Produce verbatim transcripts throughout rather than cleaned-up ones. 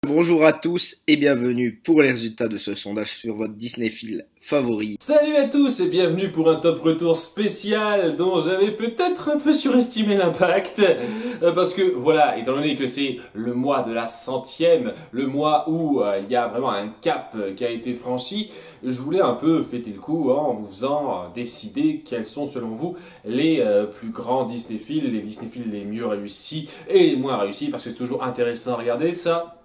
Bonjour à tous et bienvenue pour les résultats de ce sondage sur votre Disneyfile favori. Salut à tous et bienvenue pour un top retour spécial dont j'avais peut-être un peu surestimé l'impact. Euh, parce que voilà, étant donné que c'est le mois de la centième, le mois où euh, il y a vraiment un cap euh, qui a été franchi, je voulais un peu fêter le coup hein, en vous faisant euh, décider quels sont selon vous les euh, plus grands Disneyfiles, les Disneyfiles les mieux réussis et les moins réussis, parce que c'est toujours intéressant à regarder ça.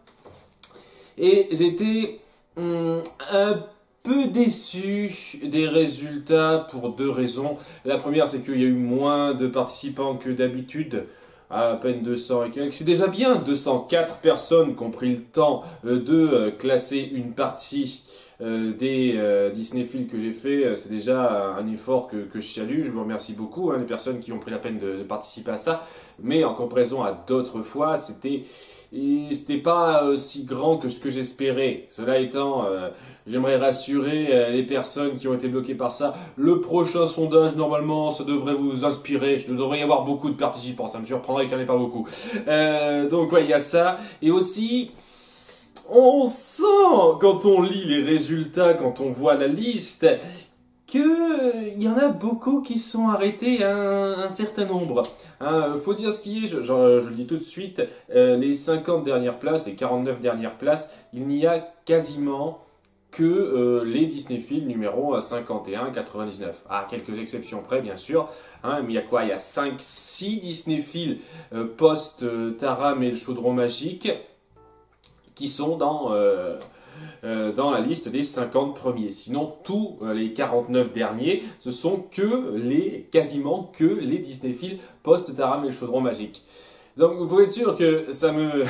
Et j'étais hum, un peu déçu des résultats pour deux raisons. La première, c'est qu'il y a eu moins de participants que d'habitude, à peine deux cents et quelques. C'est déjà bien, deux cent quatre personnes qui ont pris le temps euh, de euh, classer une partie euh, des euh, Disneyfiles que j'ai fait. C'est déjà un effort que, que je salue. Je vous remercie beaucoup, hein, les personnes qui ont pris la peine de, de participer à ça. Mais en comparaison à d'autres fois, c'était... Et c'était pas aussi grand que ce que j'espérais. Cela étant, euh, j'aimerais rassurer euh, les personnes qui ont été bloquées par ça. Le prochain sondage, normalement, ça devrait vous inspirer. Il devrait y avoir beaucoup de participants. Ça me surprendrait qu'il n'y en ait pas beaucoup. Euh, donc, ouais, il y a ça. Et aussi, on sent, quand on lit les résultats, quand on voit la liste, qu'il y en a beaucoup qui sont arrêtés à un, un certain nombre. Hein, faut dire ce qui est, je, je, je le dis tout de suite, euh, les cinquante dernières places, les quarante-neuf dernières places, il n'y a quasiment que euh, les Disneyfiles numéro cinquante et un quatre-vingt-dix-neuf. À quelques exceptions près, bien sûr. Hein, mais il y a quoi? Il y a cinq six Disneyfiles euh, post-Taram et le Chaudron Magique qui sont dans... Euh, Euh, dans la liste des cinquante premiers. Sinon, tous euh, les quarante-neuf derniers, ce sont que les, quasiment que les Disneyfiles post-Taram et le Chaudron Magique. Donc vous pouvez être sûr que ça me...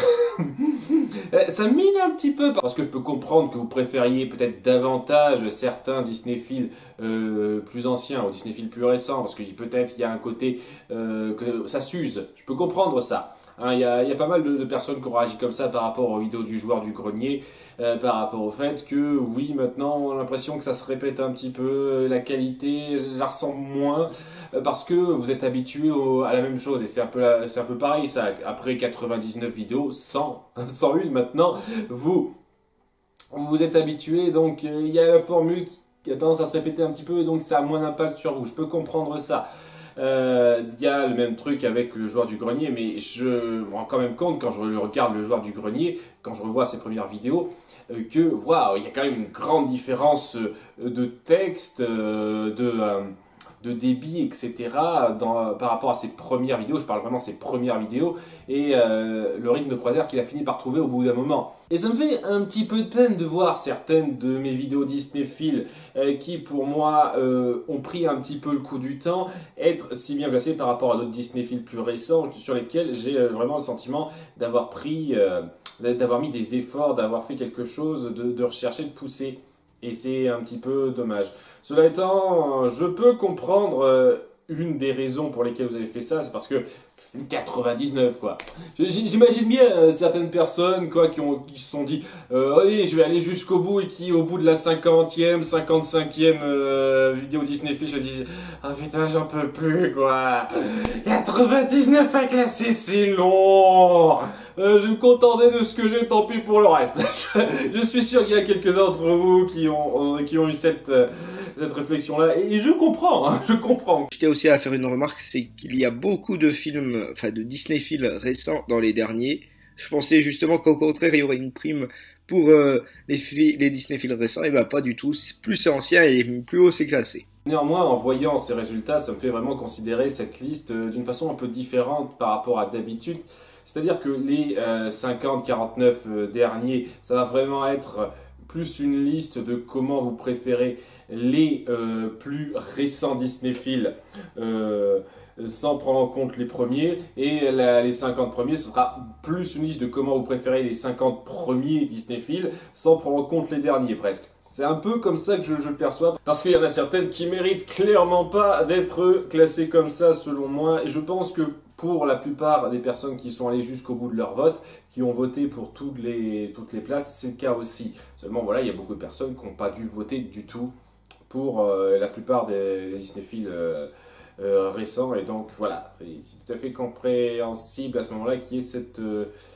ça me mine un petit peu, parce que je peux comprendre que vous préfériez peut-être davantage certains Disneyfiles euh, plus anciens aux Disneyfiles plus récents, parce que peut-être qu'il y a un côté euh, que ça s'use. Je peux comprendre ça. Hein, il y a, il y a pas mal de, de personnes qui ont réagi comme ça par rapport aux vidéos du joueur du grenier, euh, par rapport au fait que oui, maintenant on a l'impression que ça se répète un petit peu, la qualité, je la ressens moins, euh, parce que vous êtes habitué au, à la même chose, et c'est un peu, c'est un peu pareil ça, après quatre-vingt-dix-neuf vidéos, cent, cent un maintenant, vous, vous êtes habitué, donc euh, il y a la formule qui, qui a tendance à se répéter un petit peu, et donc ça a moins d'impact sur vous, je peux comprendre ça. Il euh, y a le même truc avec le joueur du grenier, mais je me rends quand même compte quand je regarde le joueur du grenier, quand je revois ses premières vidéos, euh, que waouh, il y a quand même une grande différence euh, de texte, euh, de, euh, de débit, et cetera dans, par rapport à ses premières vidéos. Je parle vraiment de ses premières vidéos et euh, le rythme de croisière qu'il a fini par trouver au bout d'un moment. Et ça me fait un petit peu de peine de voir certaines de mes vidéos Disneyfiles euh, qui, pour moi, euh, ont pris un petit peu le coup du temps, être si bien classées par rapport à d'autres Disneyfiles plus récents sur lesquels j'ai euh, vraiment le sentiment d'avoir pris, euh, d'avoir mis des efforts, d'avoir fait quelque chose, de, de rechercher, de pousser. Et c'est un petit peu dommage. Cela étant, je peux comprendre euh, une des raisons pour lesquelles vous avez fait ça, c'est parce que c'est une quatre-vingt-dix-neuf quoi. J'imagine bien euh, certaines personnes quoi qui ont qui se sont dit euh, allez, je vais aller jusqu'au bout, et qui au bout de la cinquantième, cinquante-cinquième euh, vidéo Disneyfiles se disent ah putain, j'en peux plus quoi. quatre-vingt-dix-neuf à classer, c'est long. Euh, je vais me contenter de ce que j'ai, tant pis pour le reste. Je suis sûr qu'il y a quelques-uns d'entre vous qui ont, euh, qui ont eu cette, euh, cette réflexion-là, et je comprends, hein, je comprends. Je tiens aussi à faire une remarque, c'est qu'il y a beaucoup de films, enfin de Disneyfiles récents dans les derniers. Je pensais justement qu'au contraire, il y aurait une prime pour euh, les, les Disneyfiles récents, et ben pas du tout. Plus c'est ancien et plus haut c'est classé. Néanmoins, en voyant ces résultats, ça me fait vraiment considérer cette liste d'une façon un peu différente par rapport à d'habitude. C'est-à-dire que les euh, cinquante quarante-neuf euh, derniers, ça va vraiment être plus une liste de comment vous préférez les euh, plus récents Disneyfiles euh, sans prendre en compte les premiers. Et la, les cinquante premiers, ce sera plus une liste de comment vous préférez les cinquante premiers Disneyfiles sans prendre en compte les derniers presque. C'est un peu comme ça que je, je le perçois, parce qu'il y en a certaines qui méritent clairement pas d'être classées comme ça selon moi, et je pense que pour la plupart des personnes qui sont allées jusqu'au bout de leur vote, qui ont voté pour toutes les, toutes les places, c'est le cas aussi. Seulement voilà, il y a beaucoup de personnes qui n'ont pas dû voter du tout pour euh, la plupart des, des Disneyfiles euh, euh, récents, et donc voilà, c'est tout à fait compréhensible à ce moment-là qu'il y ait cette... Euh,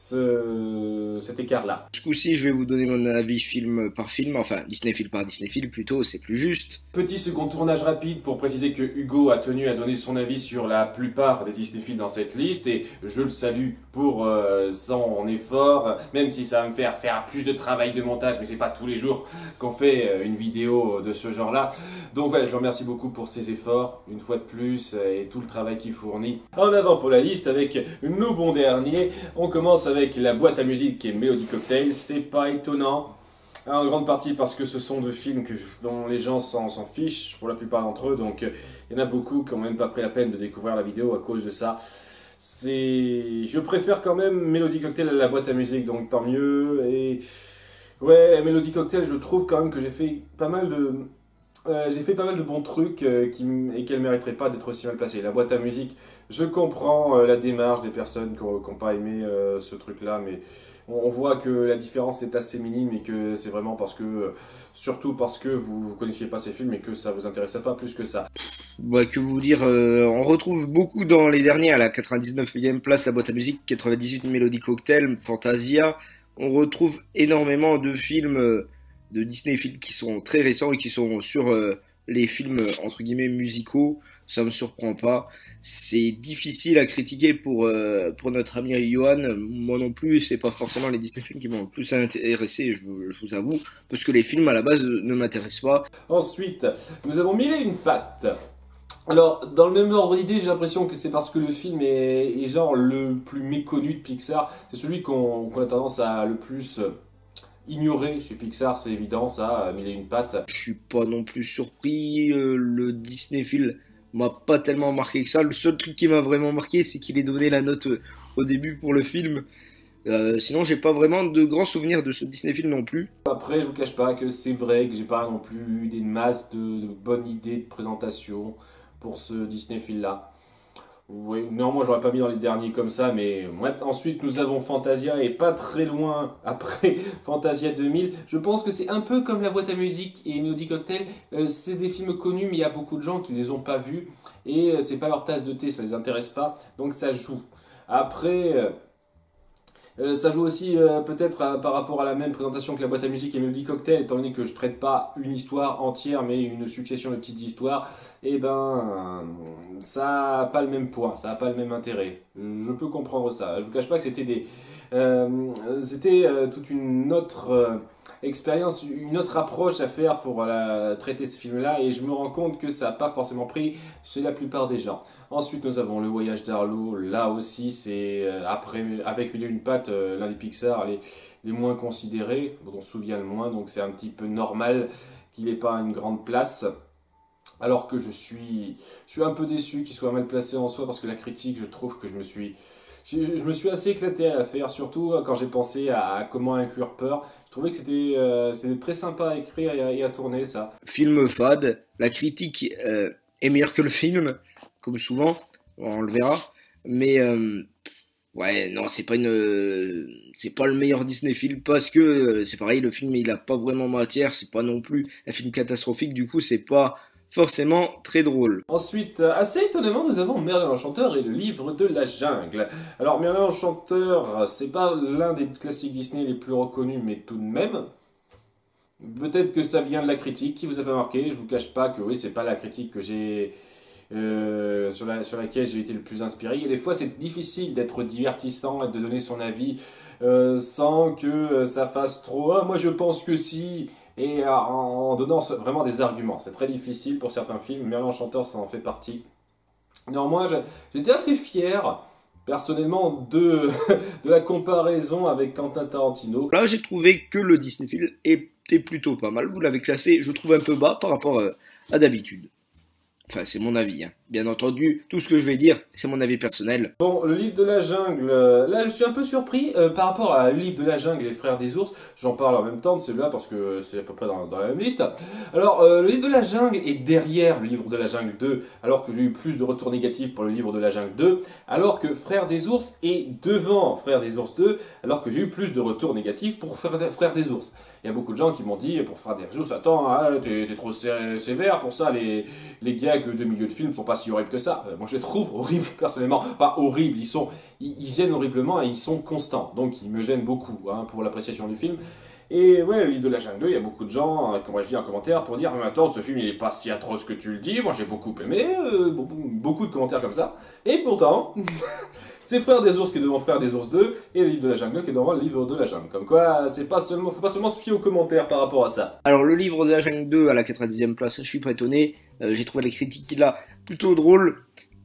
ce, cet écart-là. Ce coup-ci, je vais vous donner mon avis film par film, enfin Disney film par Disney film plutôt, c'est plus juste. Petit second tournage rapide pour préciser que Hugo a tenu à donner son avis sur la plupart des Disney films dans cette liste et je le salue pour euh, son effort, même si ça va me faire faire plus de travail de montage, mais c'est pas tous les jours qu'on fait une vidéo de ce genre-là. Donc voilà, je le remercie beaucoup pour ses efforts, une fois de plus, et tout le travail qu'il fournit. En avant pour la liste avec nos bons derniers, on commence avec la boîte à musique et Melody Cocktail, c'est pas étonnant. En grande partie parce que ce sont deux films que, dont les gens s'en fichent pour la plupart d'entre eux, donc il y en a beaucoup qui n'ont même pas pris la peine de découvrir la vidéo à cause de ça. C'est, je préfère quand même Melody Cocktail à la boîte à musique, donc tant mieux. Et ouais, Melody Cocktail, je trouve quand même que j'ai fait pas mal de, euh, j'ai fait pas mal de bons trucs euh, qui, et qu'elle mériterait pas d'être aussi mal placée. La boîte à musique, je comprends euh, la démarche des personnes qui n'ont pas aimé euh, ce truc-là, mais on voit que la différence est assez minime et que c'est vraiment parce que, surtout parce que vous ne connaissiez pas ces films et que ça vous intéressait pas plus que ça. Bah, que vous dire, euh, on retrouve beaucoup dans les derniers, à la quatre-vingt-dix-neuf millième place, la boîte à musique, quatre-vingt-dix-huit Melody Cocktail, Fantasia. On retrouve énormément de films, euh, de Disney films qui sont très récents et qui sont sur euh, les films, entre guillemets, musicaux. Ça me surprend pas. C'est difficile à critiquer pour, euh, pour notre ami Johan. Moi non plus, c'est pas forcément les Disney films qui m'ont le plus intéressé, je, je vous avoue, parce que les films à la base ne m'intéressent pas. Ensuite, nous avons Mille et une pattes. Alors, dans le même ordre d'idée, j'ai l'impression que c'est parce que le film est, est genre le plus méconnu de Pixar. C'est celui qu'on qu'on a tendance à le plus ignorer chez Pixar, c'est évident, ça, Mille et une pattes. Je suis pas non plus surpris, euh, le Disney film m'a pas tellement marqué que ça. Le seul truc qui m'a vraiment marqué, c'est qu'il ait donné la note euh, au début pour le film. Euh, sinon, j'ai pas vraiment de grands souvenirs de ce Disney film non plus. Après, je vous cache pas que c'est vrai que j'ai pas non plus eu des masses de, de bonnes idées de présentation pour ce Disney film là. Oui, non, moi j'aurais pas mis dans les derniers comme ça, mais ouais. Ensuite nous avons Fantasia et pas très loin après Fantasia deux mille. Je pense que c'est un peu comme la boîte à musique et Melody Cocktail. Euh, c'est des films connus, mais il y a beaucoup de gens qui les ont pas vus et euh, c'est pas leur tasse de thé, ça les intéresse pas, donc ça joue. Après. Euh, Euh, ça joue aussi euh, peut-être euh, par rapport à la même présentation que la boîte à musique et Melody Cocktail, étant donné que je traite pas une histoire entière mais une succession de petites histoires, et ben euh, ça a pas le même poids, ça a pas le même intérêt. Je peux comprendre ça. Je vous cache pas que c'était des, euh, c'était euh, toute une autre euh, expérience, une autre approche à faire pour euh, traiter ce film-là, et je me rends compte que ça n'a pas forcément pris chez la plupart des gens. Ensuite, nous avons Le Voyage d'Arlo. Là aussi, c'est euh, après avec Mille et une pattes, euh, l'un des Pixar les, les moins considérés, dont on se souvient le moins, donc c'est un petit peu normal qu'il n'ait pas une grande place. Alors que je suis, je suis un peu déçu qu'il soit mal placé en soi, parce que la critique, je trouve que je me suis, je, je me suis assez éclaté à la faire, surtout quand j'ai pensé à, à comment inclure peur. Je trouvais que c'était euh, c'était très sympa à écrire et à, et à tourner ça. Film fade, la critique euh, est meilleure que le film, comme souvent, on le verra. Mais euh, ouais, non, c'est pas une, euh, c'est pas le meilleur Disney film parce que euh, c'est pareil, le film il a pas vraiment matière, c'est pas non plus un film catastrophique. Du coup, c'est pas forcément très drôle. Ensuite, assez étonnamment, nous avons Merlin l'Enchanteur et le livre de la jungle. Alors, Merlin l'Enchanteur, c'est pas l'un des classiques Disney les plus reconnus, mais tout de même. Peut-être que ça vient de la critique qui vous a pas marqué. Je vous cache pas que oui, c'est pas la critique que j'ai euh, sur, la, sur laquelle j'ai été le plus inspiré. Et des fois, c'est difficile d'être divertissant et de donner son avis euh, sans que ça fasse trop. Ah, moi, je pense que si. Et en donnant vraiment des arguments. C'est très difficile pour certains films. Merlin l'Enchanteur, ça en fait partie. Néanmoins, j'étais assez fier, personnellement, de, de la comparaison avec Quentin Tarantino. Là, j'ai trouvé que le Disney film était plutôt pas mal. Vous l'avez classé, je trouve, un peu bas par rapport à d'habitude. Enfin, c'est mon avis, hein. Bien entendu, tout ce que je vais dire, c'est mon avis personnel. Bon, le livre de la jungle, euh, là je suis un peu surpris euh, par rapport à le livre de la jungle et les frères des ours. J'en parle en même temps de celui-là parce que c'est à peu près dans, dans la même liste. Alors, euh, le livre de la jungle est derrière le livre de la jungle deux, alors que j'ai eu plus de retours négatifs pour le livre de la jungle deux, alors que Frères des ours est devant Frères des ours deux, alors que j'ai eu plus de retours négatifs pour Frères des ours. Il y a beaucoup de gens qui m'ont dit, pour Frères des ours, attends, hein, t'es trop sévère pour ça, les, les gags vrai que deux milieux de films sont pas si horribles que ça. Euh, moi je les trouve horribles personnellement, pas horribles, ils sont, ils, ils gênent horriblement et ils sont constants, donc ils me gênent beaucoup hein, pour l'appréciation du film. Et ouais, le livre de la jungle deux, il y a beaucoup de gens euh, qui ont réagi en commentaire pour dire mais attends, ce film il est pas si atroce que tu le dis, moi j'ai beaucoup aimé, euh, beaucoup de commentaires comme ça. Et pourtant, c'est Frères des ours qui est devant Frères des ours deux et le livre de la jungle qui est devant le livre de la jungle. Comme quoi, c'est pas seulement, faut pas seulement se fier aux commentaires par rapport à ça. Alors le livre de la jungle deux à la quatre-vingt-dixième place, je suis pas étonné, euh, j'ai trouvé les critiques qu'il a plutôt drôles.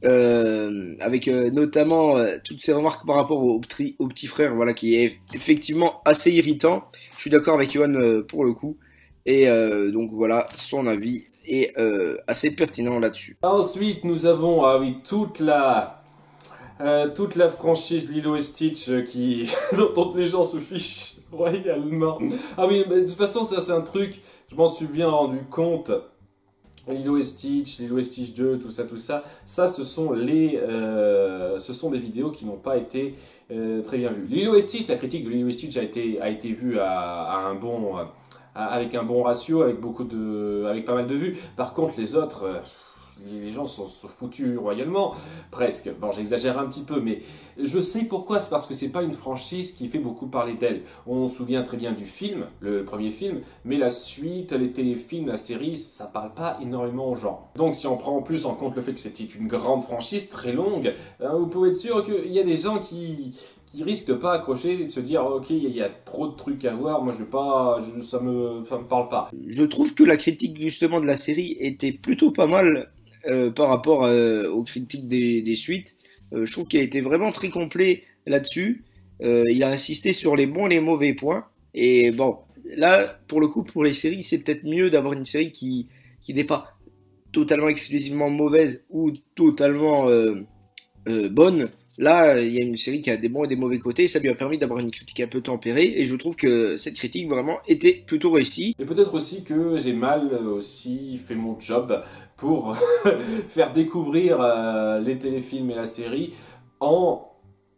Euh, avec euh, notamment euh, toutes ces remarques par rapport au, petit, au petit frère, voilà, qui est effectivement assez irritant. Je suis d'accord avec Yohan euh, pour le coup, et euh, donc voilà, son avis est euh, assez pertinent là-dessus. Ensuite, nous avons ah oui, toute la euh, toute la franchise Lilo et Stitch euh, qui dont les gens se fichent royalement. Ah oui, mais de toute façon, ça c'est un truc, je m'en suis bien rendu compte. Lilo et Stitch, Lilo et Stitch deux, tout ça, tout ça, ça ce sont les, euh, ce sont des vidéos qui n'ont pas été euh, très bien vues. Lilo et Stitch, la critique de Lilo et Stitch a été, a été vue à, à un bon, à, avec un bon ratio, avec beaucoup de, avec pas mal de vues. Par contre, les autres, euh, les gens sont, sont foutus royalement, presque. Bon, j'exagère un petit peu, mais je sais pourquoi. C'est parce que c'est pas une franchise qui fait beaucoup parler d'elle. On se souvient très bien du film, le premier film, mais la suite, les téléfilms, la série, ça parle pas énormément aux gens. Donc, si on prend en plus en compte le fait que c'était une grande franchise, très longue, vous pouvez être sûr qu'il y a des gens qui qui risquent de pas accrocher et de se dire ok, il y a trop de trucs à voir, moi je vais pas, je, ça me, ça me parle pas. Je trouve que la critique justement de la série était plutôt pas mal. Euh, par rapport euh, aux critiques des, des suites, euh, je trouve qu'il a été vraiment très complet là-dessus. Euh, il a insisté sur les bons et les mauvais points. Et bon, là, pour le coup, pour les séries, c'est peut-être mieux d'avoir une série qui, qui n'est pas totalement exclusivement mauvaise ou totalement euh, euh, bonne. Là, il y a une série qui a des bons et des mauvais côtés, ça lui a permis d'avoir une critique un peu tempérée, et je trouve que cette critique vraiment était plutôt réussie. Et peut-être aussi que j'ai mal aussi fait mon job pour faire découvrir euh, les téléfilms et la série en,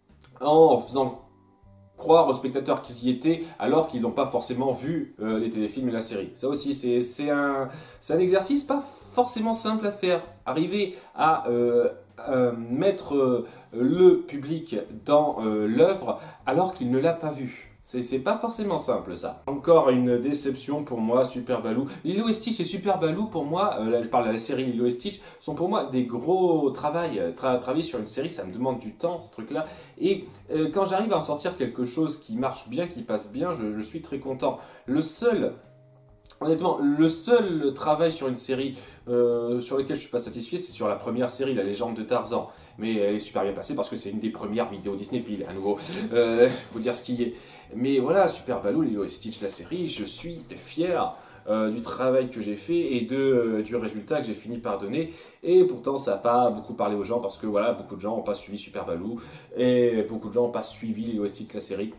en faisant croire aux spectateurs qu'ils y étaient alors qu'ils n'ont pas forcément vu euh, les téléfilms et la série. Ça aussi, c'est, c'est, un, c'est un exercice pas forcément simple à faire. Arriver à euh, euh, mettre euh, le public dans euh, l'œuvre alors qu'il ne l'a pas vu. C'est, c'est pas forcément simple ça. Encore une déception pour moi, Super Baloo. Lilo et Stitch et Super Baloo pour moi, euh, là je parle de la série Lilo et Stitch, sont pour moi des gros travails. Tra travailler sur une série, ça me demande du temps ce truc là. Et euh, quand j'arrive à en sortir quelque chose qui marche bien, qui passe bien, je, je suis très content. Le seul... Honnêtement, le seul travail sur une série euh, sur lequel je suis pas satisfait, c'est sur la première série, La Légende de Tarzan. Mais elle est super bien passée parce que c'est une des premières vidéos Disney-Film, à nouveau. Euh, faut dire ce qui est. Mais voilà, Super Baloo, Lilo et Stitch, la série, je suis fier euh, du travail que j'ai fait et de, euh, du résultat que j'ai fini par donner. Et pourtant, ça n'a pas beaucoup parlé aux gens parce que voilà, beaucoup de gens n'ont pas suivi Super Baloo et beaucoup de gens n'ont pas suivi Lilo et Stitch, la série.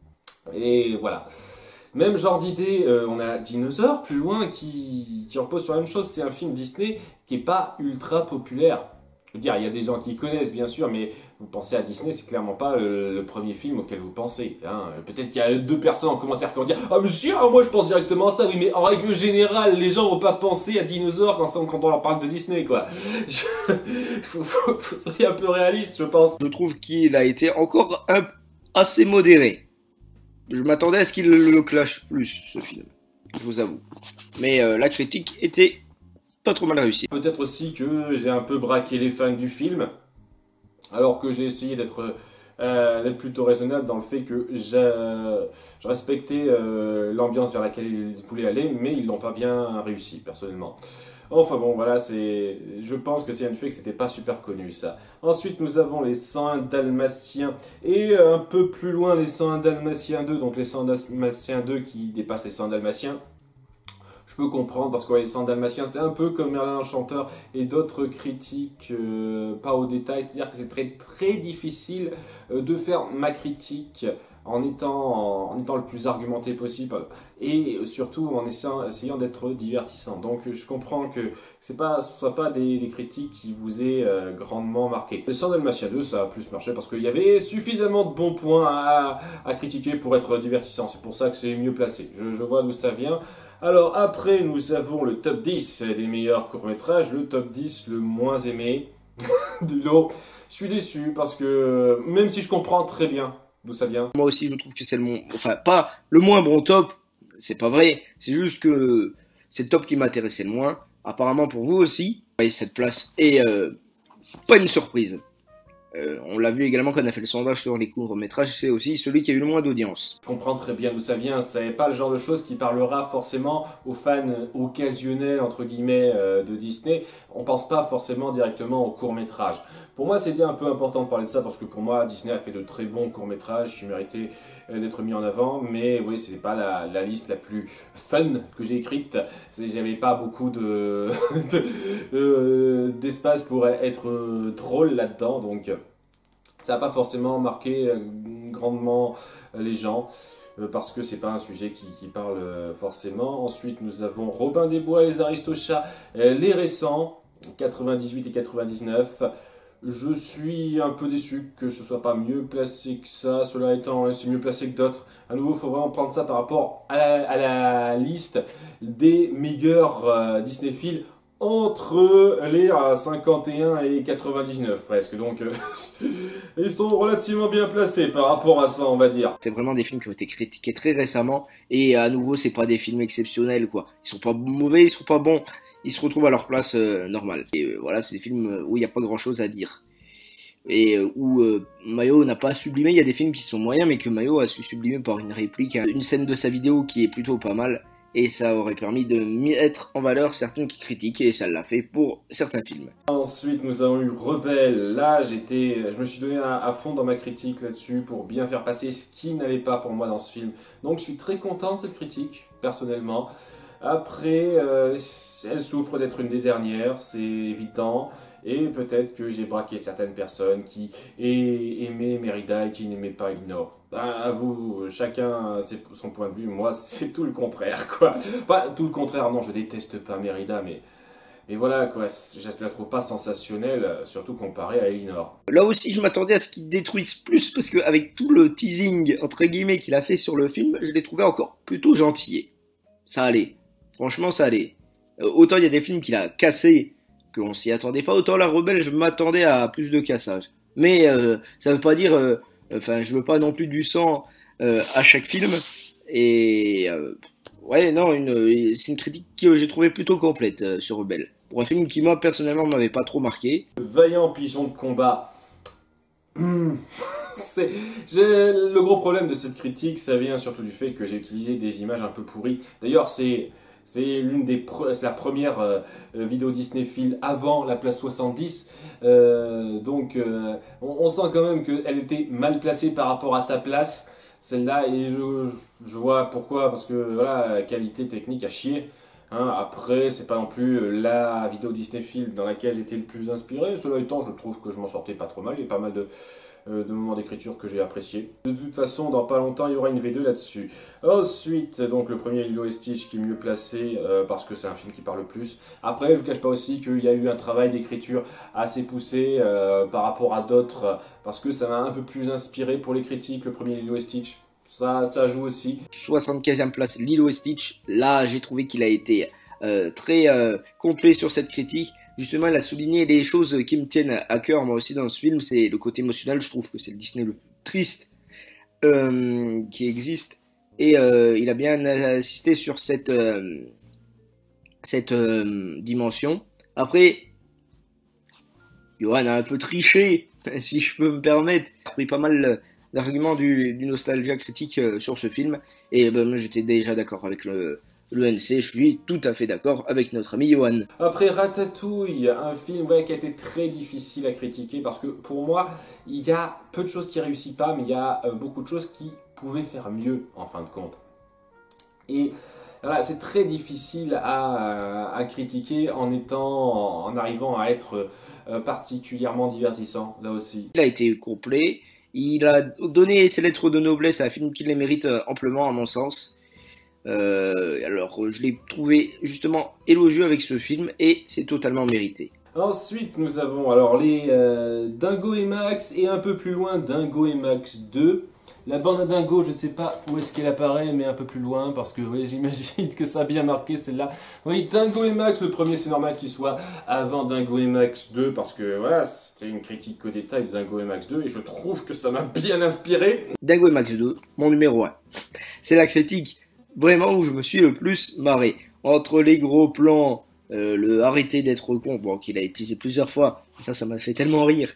Et voilà. Même genre d'idée, euh, on a Dinosaur plus loin qui, qui repose sur la même chose. C'est un film Disney qui est pas ultra populaire. Je veux dire, il y a des gens qui connaissent bien sûr, mais vous pensez à Disney, c'est clairement pas le, le premier film auquel vous pensez. Hein. Peut-être qu'il y a deux personnes en commentaire qui vont dire « Ah mais si, hein, moi je pense directement à ça, oui, mais en règle générale, les gens vont pas penser à Dinosaur quand, quand on leur parle de Disney, quoi. » Faut, faut, faut soyez un peu réaliste, je pense. Je trouve qu'il a été encore un, assez modéré. Je m'attendais à ce qu'il le clash plus, ce film, je vous avoue. Mais euh, la critique était pas trop mal réussie. Peut-être aussi que j'ai un peu braqué les fans du film, alors que j'ai essayé d'être euh, d'être plutôt raisonnable dans le fait que je, je respectais euh, l'ambiance vers laquelle ils voulaient aller, mais ils l'ont pas bien réussi, personnellement. Enfin bon, voilà, c'est, je pense que c'est un fait que c'était pas super connu, ça. Ensuite, nous avons les cent un Dalmatiens, et un peu plus loin, les cent un Dalmatiens deux, donc les cent un Dalmatiens deux qui dépassent les cent un Dalmatiens. Je peux comprendre, parce que ouais, les cent Dalmatiens, c'est un peu comme Merlin l'Enchanteur et d'autres critiques, euh, pas au détail, c'est-à-dire que c'est très très difficile euh, de faire ma critique en étant, en étant le plus argumenté possible et surtout en essayant, essayant d'être divertissant. Donc je comprends que c'est pas, ce ne soit pas des, des critiques qui vous aient euh, grandement marqué. Le Sans Dalmatia deux, ça a plus marché parce qu'il y avait suffisamment de bons points à, à critiquer pour être divertissant. C'est pour ça que c'est mieux placé. Je, je vois d'où ça vient. Alors après, nous avons le top dix des meilleurs courts-métrages, le top dix le moins aimé du lot. Je suis déçu parce que même si je comprends très bien d'où ça vient. Moi aussi, je trouve que c'est le moins, enfin pas le moins bon top, c'est pas vrai. C'est juste que c'est le top qui m'intéressait le moins. Apparemment pour vous aussi. Et cette place est euh, pas une surprise. Euh, on l'a vu également quand on a fait le sondage sur les courts-métrages, c'est aussi celui qui a eu le moins d'audience. Je comprends très bien d'où ça vient, c'est pas le genre de chose qui parlera forcément aux fans occasionnels entre guillemets euh, de Disney. On pense pas forcément directement aux courts-métrages. Pour moi, c'était un peu important de parler de ça parce que pour moi, Disney a fait de très bons courts-métrages qui méritaient euh, d'être mis en avant. Mais oui, c'est pas la, la liste la plus fun que j'ai écrite. J'avais pas beaucoup de de, d'espace pour être euh, drôle là-dedans, donc ça n'a pas forcément marqué euh, grandement les gens. Parce que c'est pas un sujet qui, qui parle forcément. Ensuite, nous avons Robin des Bois et les Aristochats, les récents, quatre-vingt-dix-huit et quatre-vingt-dix-neuf. Je suis un peu déçu que ce soit pas mieux placé que ça. Cela étant, c'est mieux placé que d'autres. À nouveau, il faut vraiment prendre ça par rapport à la, à la liste des meilleurs euh, Disneyphiles entre les euh, cinquante et un et quatre-vingt-dix-neuf presque, donc euh, ils sont relativement bien placés par rapport à ça, on va dire. C'est vraiment des films qui ont été critiqués très récemment et à nouveau c'est pas des films exceptionnels quoi. Ils sont pas mauvais, ils sont pas bons, ils se retrouvent à leur place euh, normale. Et euh, voilà, c'est des films où il n'y a pas grand chose à dire. Et euh, où euh, Mayo n'a pas sublimé, il y a des films qui sont moyens mais que Mayo a su sublimer par une réplique, une scène de sa vidéo qui est plutôt pas mal. Et ça aurait permis de mettre en valeur certains qui critiquent, et ça l'a fait pour certains films. Ensuite, nous avons eu Rebelle. Là, j'étais, je me suis donné à, à fond dans ma critique là-dessus pour bien faire passer ce qui n'allait pas pour moi dans ce film. Donc, je suis très content de cette critique, personnellement. Après, euh, elle souffre d'être une des dernières, c'est évident. Et peut-être que j'ai braqué certaines personnes qui aimaient Mérida et qui n'aimaient pas Elinor. Ben, à vous, chacun a son point de vue. Moi, c'est tout le contraire, quoi. Enfin, tout le contraire, non, je déteste pas Mérida, mais... Mais voilà, quoi, je la trouve pas sensationnelle, surtout comparée à Elinor. Là aussi, je m'attendais à ce qu'il détruise plus, parce qu'avec tout le teasing, entre guillemets, qu'il a fait sur le film, je l'ai trouvé encore plutôt gentil. Ça allait. Franchement, ça allait. Euh, autant il y a des films qu'il a cassés, qu'on s'y attendait pas, autant La Rebelle, je m'attendais à plus de cassage. Mais euh, ça veut pas dire... Euh, enfin, je veux pas non plus du sang euh, à chaque film. Et... Euh, ouais, non, une, c'est une critique que j'ai trouvée plutôt complète euh, sur Rebelle. Pour un film qui, moi, personnellement, m'avait pas trop marqué. Vaillant pigeon de combat. C'est, le gros problème de cette critique, ça vient surtout du fait que j'ai utilisé des images un peu pourries. D'ailleurs, c'est... C'est l'une des c'est la première euh, vidéo Disneyphile avant la place soixante-dix, euh, donc euh, on, on sent quand même qu'elle était mal placée par rapport à sa place, celle-là, et je, je vois pourquoi, parce que voilà, qualité technique à chier. Hein, après, c'est pas non plus la vidéo Disneyphile dans laquelle j'étais le plus inspiré. Cela étant, je trouve que je m'en sortais pas trop mal. Il y a pas mal de, euh, de moments d'écriture que j'ai appréciés. De toute façon, dans pas longtemps, il y aura une V deux là-dessus. Ensuite, donc le premier Lilo et Stitch qui est mieux placé euh, parce que c'est un film qui parle plus. Après, je vous cache pas aussi qu'il y a eu un travail d'écriture assez poussé euh, par rapport à d'autres parce que ça m'a un peu plus inspiré pour les critiques, le premier Lilo et Stitch. Ça, ça joue aussi. soixante-quinzième place, Lilo et Stitch. Là, j'ai trouvé qu'il a été euh, très euh, complet sur cette critique. Justement, il a souligné les choses qui me tiennent à cœur, moi aussi, dans ce film. C'est le côté émotionnel. Je trouve que c'est le Disney le plus triste euh, qui existe. Et euh, il a bien insisté sur cette, euh, cette euh, dimension. Après, Johan a un peu triché, si je peux me permettre. Il a pris pas mal d'arguments du, du nostalgia critique euh, sur ce film, et ben, moi j'étais déjà d'accord avec le, le N C, je suis tout à fait d'accord avec notre ami Johan. Après Ratatouille, un film ouais, qui a été très difficile à critiquer, parce que pour moi, il y a peu de choses qui réussissent pas, mais il y a euh, beaucoup de choses qui pouvaient faire mieux, en fin de compte. Et voilà, c'est très difficile à, à critiquer en étant, en arrivant à être euh, particulièrement divertissant, là aussi. Il a été complet, Il a donné ses lettres de noblesse à un film qui les mérite euh, amplement, à mon sens. Euh, alors, je l'ai trouvé justement élogieux avec ce film et c'est totalement mérité. Ensuite, nous avons alors les euh, Dingo et Max et un peu plus loin Dingo et Max deux. La bande à Dingo, je ne sais pas où est-ce qu'elle apparaît, mais un peu plus loin, parce que oui, j'imagine que ça a bien marqué celle-là. Oui, Dingo et Max, le premier, c'est normal qu'il soit avant Dingo et Max deux, parce que voilà, c'était une critique au détail de Dingo et Max deux, et je trouve que ça m'a bien inspiré. Dingo et Max deux, mon numéro un. C'est la critique vraiment où je me suis le plus marré. Entre les gros plans, euh, le arrêter d'être con, bon, qu'il a utilisé plusieurs fois, ça, ça m'a fait tellement rire.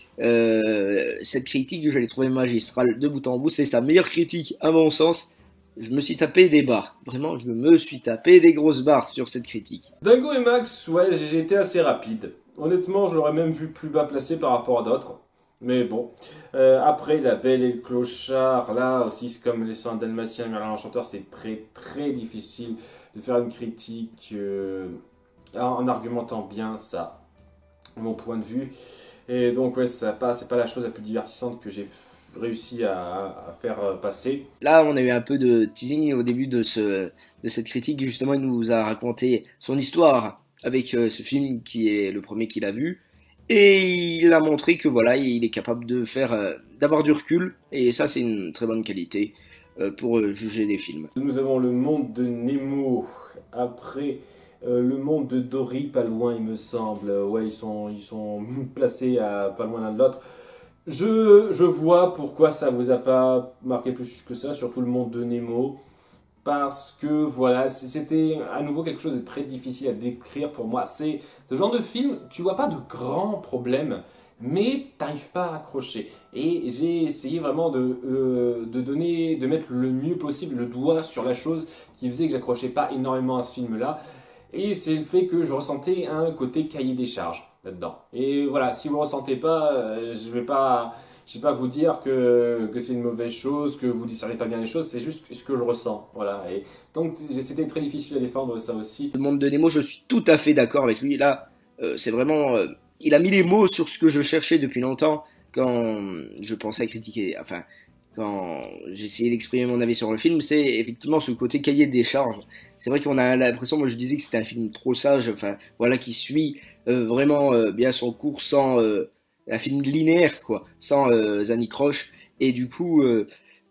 Euh, cette critique, je l'ai trouvée magistrale de bout en bout. C'est sa meilleure critique, à mon sens. Je me suis tapé des barres. Vraiment, je me suis tapé des grosses barres sur cette critique. Dingo et Max, ouais, j'ai été assez rapide. Honnêtement, je l'aurais même vu plus bas placé par rapport à d'autres. Mais bon. Euh, après, La Belle et le Clochard, là aussi, c'est comme Les cent Dalmatiens et Merlin l'Enchanteur, c'est très très difficile de faire une critique euh, en argumentant bien ça, mon point de vue. Et donc, ouais, ça pas, c'est pas la chose la plus divertissante que j'ai réussi à, à faire passer. Là, on a eu un peu de teasing au début de, ce, de cette critique. Justement, il nous a raconté son histoire avec euh, ce film qui est le premier qu'il a vu. Et il a montré que voilà, il est capable de faire, euh, d'avoir du recul. Et ça, c'est une très bonne qualité euh, pour euh, juger des films. Nous avons Le Monde de Nemo. Après... Euh, le monde de Dory, pas loin il me semble. Ouais, ils sont, ils sont placés à pas loin l'un de l'autre. Je, je vois pourquoi ça vous a pas marqué plus que ça, surtout Le Monde de Nemo. Parce que voilà, c'était à nouveau quelque chose de très difficile à décrire pour moi. C'est ce genre de film, tu vois pas de grands problèmes, mais t'arrives pas à accrocher. Et j'ai essayé vraiment de, euh, de donner, de mettre le mieux possible le doigt sur la chose qui faisait que j'accrochais pas énormément à ce film-là. Et c'est le fait que je ressentais un côté cahier des charges là-dedans. Et voilà, si vous ne ressentez pas, euh, je ne vais pas, je vais pas vous dire que, que c'est une mauvaise chose, que vous ne discernez pas bien les choses, c'est juste ce que je ressens. Voilà. Et donc c'était très difficile à défendre ça aussi. Le Monde de Nemo, je suis tout à fait d'accord avec lui. Là, euh, c'est vraiment... Euh, il a mis les mots sur ce que je cherchais depuis longtemps quand je pensais à critiquer... Enfin, quand j'essayais d'exprimer mon avis sur le film, c'est effectivement ce côté cahier des charges. C'est vrai qu'on a l'impression, moi je disais que c'était un film trop sage, enfin voilà, qui suit euh, vraiment euh, bien son cours sans euh, un film linéaire quoi, sans euh, anicroche. Et du coup, euh,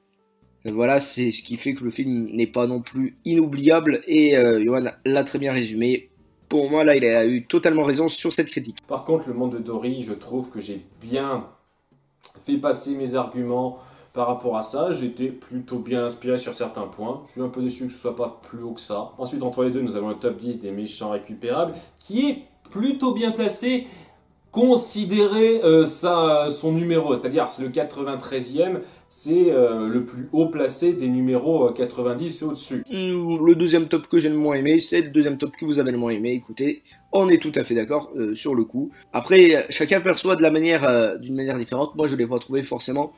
voilà, c'est ce qui fait que le film n'est pas non plus inoubliable. Et euh, Johan l'a très bien résumé. Pour moi là, il a eu totalement raison sur cette critique. Par contre, Le Monde de Dory, je trouve que j'ai bien fait passer mes arguments. Par rapport à ça, j'étais plutôt bien inspiré sur certains points. Je suis un peu déçu que ce soit pas plus haut que ça. Ensuite, entre les deux, nous avons le top dix des méchants récupérables, qui est plutôt bien placé, considéré euh, sa, son numéro. C'est-à-dire, c'est le quatre-vingt-treizième, c'est euh, le plus haut placé des numéros quatre-vingt-dix et au-dessus. Le deuxième top que j'ai le moins aimé, c'est le deuxième top que vous avez le moins aimé. Écoutez, on est tout à fait d'accord euh, sur le coup. Après, chacun perçoit de la manière, euh, d'une manière différente. Moi, je l'ai pas trouvé forcément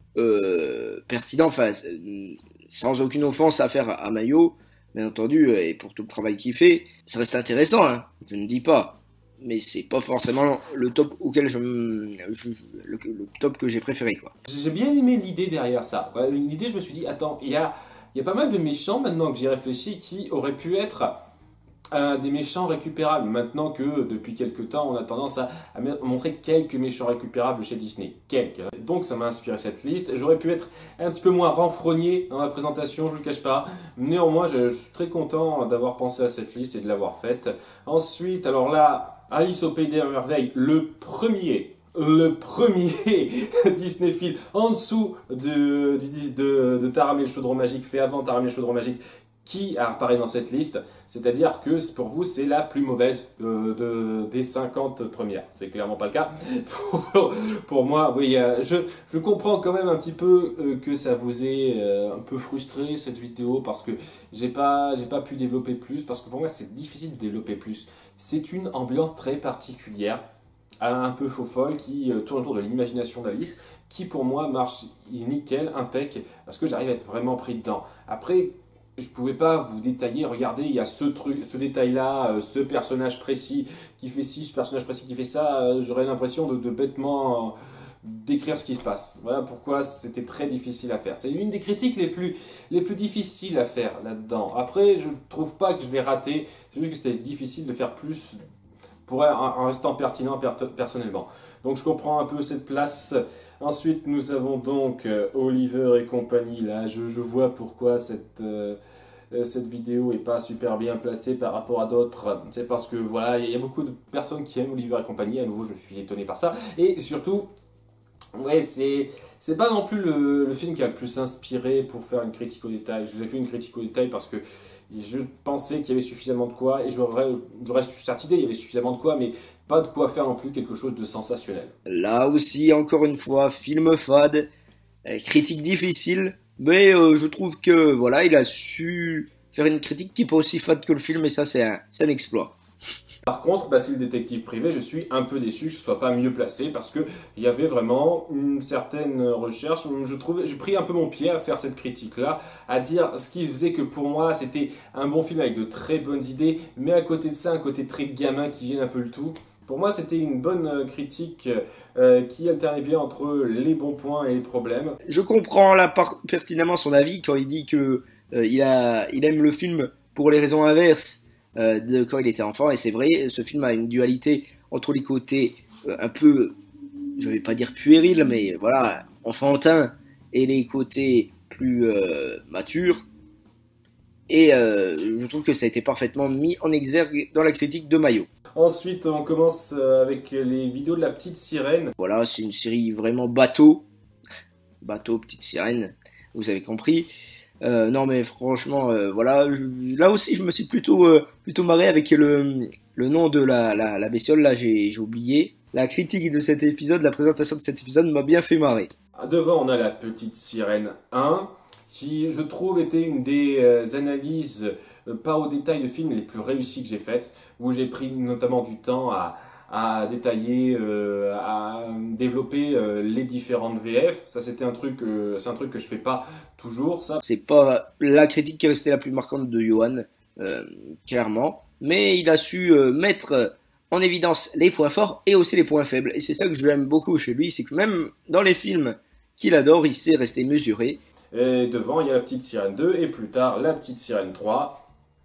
Euh, pertinent, enfin, sans aucune offense à faire à Maillot, bien entendu, et pour tout le travail qu'il fait, ça reste intéressant, hein, je ne dis pas, mais c'est pas forcément le top auquel je, je le, le top que j'ai préféré, quoi. J'ai bien aimé l'idée derrière ça. L'idée, je me suis dit, attends, il y a, il y a pas mal de méchants maintenant que j'y réfléchis qui auraient pu être Euh, des méchants récupérables, maintenant que depuis quelques temps on a tendance à, à montrer quelques méchants récupérables chez Disney, quelques. Donc ça m'a inspiré cette liste. J'aurais pu être un petit peu moins renfrogné dans ma présentation, je ne le cache pas. Néanmoins, je, je suis très content d'avoir pensé à cette liste et de l'avoir faite. Ensuite, alors là, Alice au Pays des Merveilles, le premier. Le premier Disney film en dessous de, de, de, de Taram et le Chaudron Magique, fait avant Taram et le Chaudron Magique, qui apparaît dans cette liste, c'est-à-dire que pour vous c'est la plus mauvaise de, de, des cinquante premières. C'est clairement pas le cas. Pour, pour moi, oui, euh, je, je comprends quand même un petit peu euh, que ça vous ait euh, un peu frustré cette vidéo parce que j'ai pas, j'ai pas pu développer plus, parce que pour moi c'est difficile de développer plus. C'est une ambiance très particulière, un peu faux folle, qui euh, tourne autour de l'imagination d'Alice, qui pour moi marche nickel, impec, parce que j'arrive à être vraiment pris dedans. Après, je pouvais pas vous détailler, regardez, il y a ce truc, ce détail-là, euh, ce personnage précis qui fait ci, ce personnage précis qui fait ça, euh, j'aurais l'impression de, de bêtement, décrire ce qui se passe. Voilà pourquoi c'était très difficile à faire. C'est une des critiques les plus, les plus difficiles à faire là-dedans. Après, je ne trouve pas que je l'ai raté. C'est juste que c'était difficile de faire plus pour, en restant pertinent personnellement. Donc je comprends un peu cette place. Ensuite, nous avons donc euh, Oliver et compagnie. Là, je, je vois pourquoi cette... Euh, cette vidéo est pas super bien placée par rapport à d'autres. C'est parce que voilà, il y a beaucoup de personnes qui aiment Oliver et compagnie. À nouveau, je suis étonné par ça. Et surtout, ouais, c'est c'est pas non plus le, le film qui a le plus inspiré pour faire une critique au détail. J'ai fait une critique au détail parce que je pensais qu'il y avait suffisamment de quoi, et j'aurais j'aurais cette idée, il y avait suffisamment de quoi, mais pas de quoi faire non plus quelque chose de sensationnel. Là aussi, encore une fois, film fade, critique difficile. Mais euh, je trouve que voilà, il a su faire une critique qui n'est pas aussi fade que le film, et ça c'est un, c'est un exploit. Par contre, bah, c'est le détective privé, je suis un peu déçu que ce soit pas mieux placé parce que il y avait vraiment une certaine recherche. Je trouvais, j'ai pris un peu mon pied à faire cette critique-là, à dire ce qui faisait que pour moi c'était un bon film avec de très bonnes idées, mais à côté de ça, un côté très gamin qui gêne un peu le tout. Pour moi, c'était une bonne critique euh, qui alternait bien entre les bons points et les problèmes. Je comprends là pertinemment son avis quand il dit que euh, il, a, il aime le film pour les raisons inverses euh, de quand il était enfant. Et c'est vrai, ce film a une dualité entre les côtés euh, un peu, je vais pas dire puéril, mais voilà, enfantin, et les côtés plus euh, matures. Et euh, je trouve que ça a été parfaitement mis en exergue dans la critique de Mayo. Ensuite, on commence avec les vidéos de la petite sirène. Voilà, c'est une série vraiment bateau. Bateau, petite sirène, vous avez compris. Euh, non mais franchement, euh, voilà, je, là aussi je me suis plutôt, euh, plutôt marré avec le, le nom de la, la, la bestiole, là j'ai, j'ai oublié. La critique de cet épisode, la présentation de cet épisode m'a bien fait marrer. Devant, on a la petite sirène un, qui je trouve était une des euh, analyses euh, pas au détail de film les plus réussies que j'ai faites, où j'ai pris notamment du temps à, à détailler, euh, à développer euh, les différentes V F. Ça c'était un truc, euh, c'est un truc que je fais pas toujours. Ça. C'est pas la critique qui est restée la plus marquante de Johan, euh, clairement, mais il a su euh, mettre en évidence les points forts et aussi les points faibles. Et c'est ça que j'aime beaucoup chez lui, c'est que même dans les films qu'il adore, il sait rester mesuré. Et devant, il y a la petite sirène deux et plus tard la petite sirène trois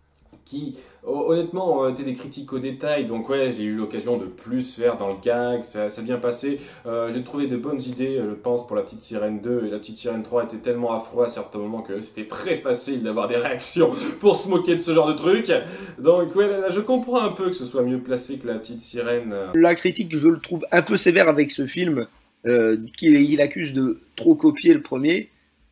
qui honnêtement ont été des critiques au détail. Donc ouais, j'ai eu l'occasion de plus faire dans le gag, ça s'est bien passé. Euh, j'ai trouvé de bonnes idées, je pense, pour la petite sirène deux, et la petite sirène trois était tellement affreux à certains moments que c'était très facile d'avoir des réactions pour se moquer de ce genre de truc. Donc ouais, là, je comprends un peu que ce soit mieux placé que la petite sirène. La critique, je le trouve un peu sévère avec ce film, euh, qu'il il accuse de trop copier le premier.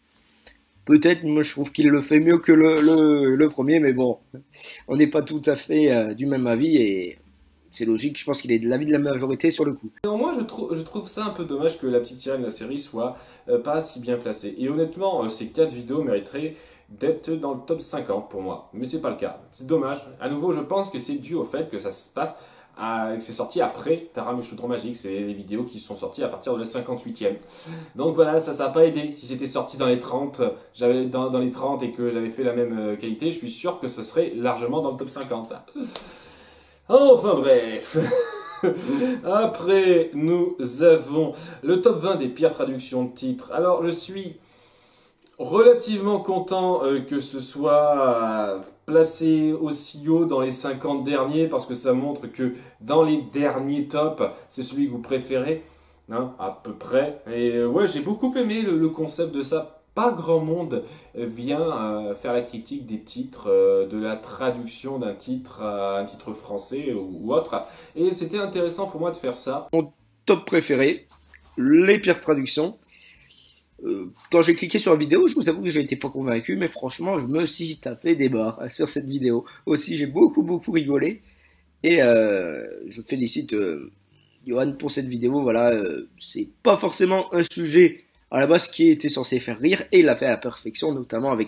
Peut-être, moi je trouve qu'il le fait mieux que le, le, le premier, mais bon, on n'est pas tout à fait euh, du même avis et c'est logique, je pense qu'il est de l'avis de la majorité sur le coup. Néanmoins, je, trou je trouve ça un peu dommage que la petite sirène de la série soit euh, pas si bien placée. Et honnêtement, euh, ces quatre vidéos mériteraient d'être dans le top cinquante pour moi, mais c'est pas le cas. C'est dommage. À nouveau, je pense que c'est dû au fait que ça se passe que c'est sorti après Taram et le Chaudron Magique, c'est les vidéos qui sont sorties à partir de la cinquante-huitième. Donc voilà, ça ça n'a pas aidé. Si c'était sorti dans les trente, j'avais dans, dans les trente et que j'avais fait la même qualité, je suis sûr que ce serait largement dans le top cinquante, ça. Enfin bref. Après, nous avons le top vingt des pires traductions de titres. Alors, je suis relativement content euh, que ce soit euh, placé aussi haut dans les cinquante derniers, parce que ça montre que dans les derniers tops, c'est celui que vous préférez, hein, à peu près. Et euh, ouais, j'ai beaucoup aimé le, le concept de ça. Pas grand monde vient euh, faire la critique des titres, euh, de la traduction d'un titre à un titre français ou, ou autre. Et c'était intéressant pour moi de faire ça. Mon top préféré, les pires traductions. Euh, quand j'ai cliqué sur la vidéo, je vous avoue que j'ai été pas convaincu, mais franchement, je me suis tapé des barres sur cette vidéo. Aussi, j'ai beaucoup, beaucoup rigolé. Et euh, je félicite euh, Johan pour cette vidéo. Voilà, euh, c'est pas forcément un sujet à la base qui était censé faire rire, et il l'a fait à la perfection, notamment avec, euh,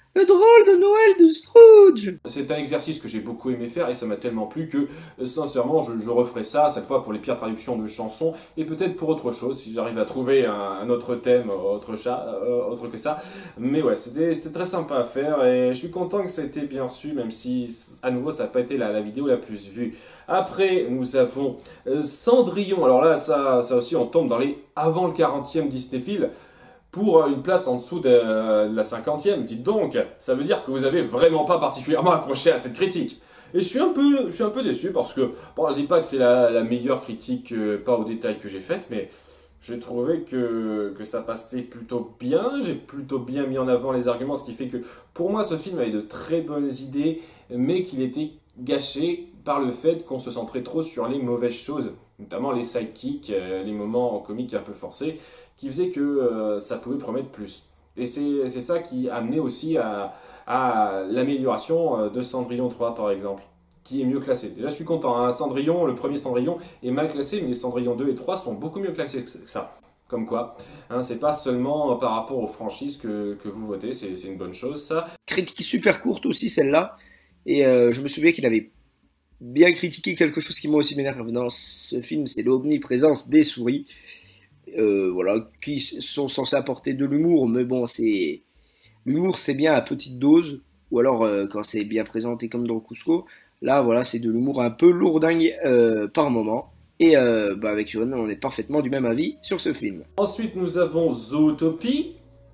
Le drôle de Noël de Scrooge. C'est un exercice que j'ai beaucoup aimé faire et ça m'a tellement plu que, euh, sincèrement, je, je referai ça, cette fois pour les pires traductions de chansons et peut-être pour autre chose, si j'arrive à trouver un, un autre thème, autre, chat, euh, autre que ça. Mais ouais, c'était c'était très sympa à faire et je suis content que ça ait été bien reçu, même si, à nouveau, ça n'a pas été la, la vidéo la plus vue. Après, nous avons euh, Cendrillon. Alors là, ça, ça aussi, on tombe dans les avant le quarantième Disneyfile. Pour une place en dessous de, de la cinquantième, dites donc, ça veut dire que vous avez vraiment pas particulièrement accroché à cette critique. Et je suis un peu, je suis un peu déçu parce que, bon, je dis pas que c'est la, la meilleure critique, euh, pas au détail que j'ai faite, mais j'ai trouvé que, que ça passait plutôt bien, j'ai plutôt bien mis en avant les arguments, ce qui fait que, pour moi, ce film avait de très bonnes idées, mais qu'il était gâché par le fait qu'on se centrait trop sur les mauvaises choses, notamment les sidekicks, euh, les moments comiques un peu forcés, qui faisaient que euh, ça pouvait promettre plus. Et c'est ça qui a amené aussi à, à l'amélioration de Cendrillon trois, par exemple, qui est mieux classé. Et là, je suis content, hein. Cendrillon, le premier Cendrillon est mal classé, mais les Cendrillon deux et trois sont beaucoup mieux classés que ça. Comme quoi, hein, c'est pas seulement par rapport aux franchises que, que vous votez, c'est une bonne chose, ça. Critique super courte aussi, celle-là. Et euh, je me souviens qu'il avait bien critiqué quelque chose qui m'a aussi m'énerve dans ce film, c'est l'omniprésence des souris. Euh, voilà, qui sont censés apporter de l'humour, mais bon, c'est l'humour, c'est bien à petite dose, ou alors euh, quand c'est bien présenté comme dans Cusco. Là, voilà, c'est de l'humour un peu lourdingue euh, par moment. Et euh, bah, avec Yoann, on est parfaitement du même avis sur ce film. Ensuite, nous avons Zootopie.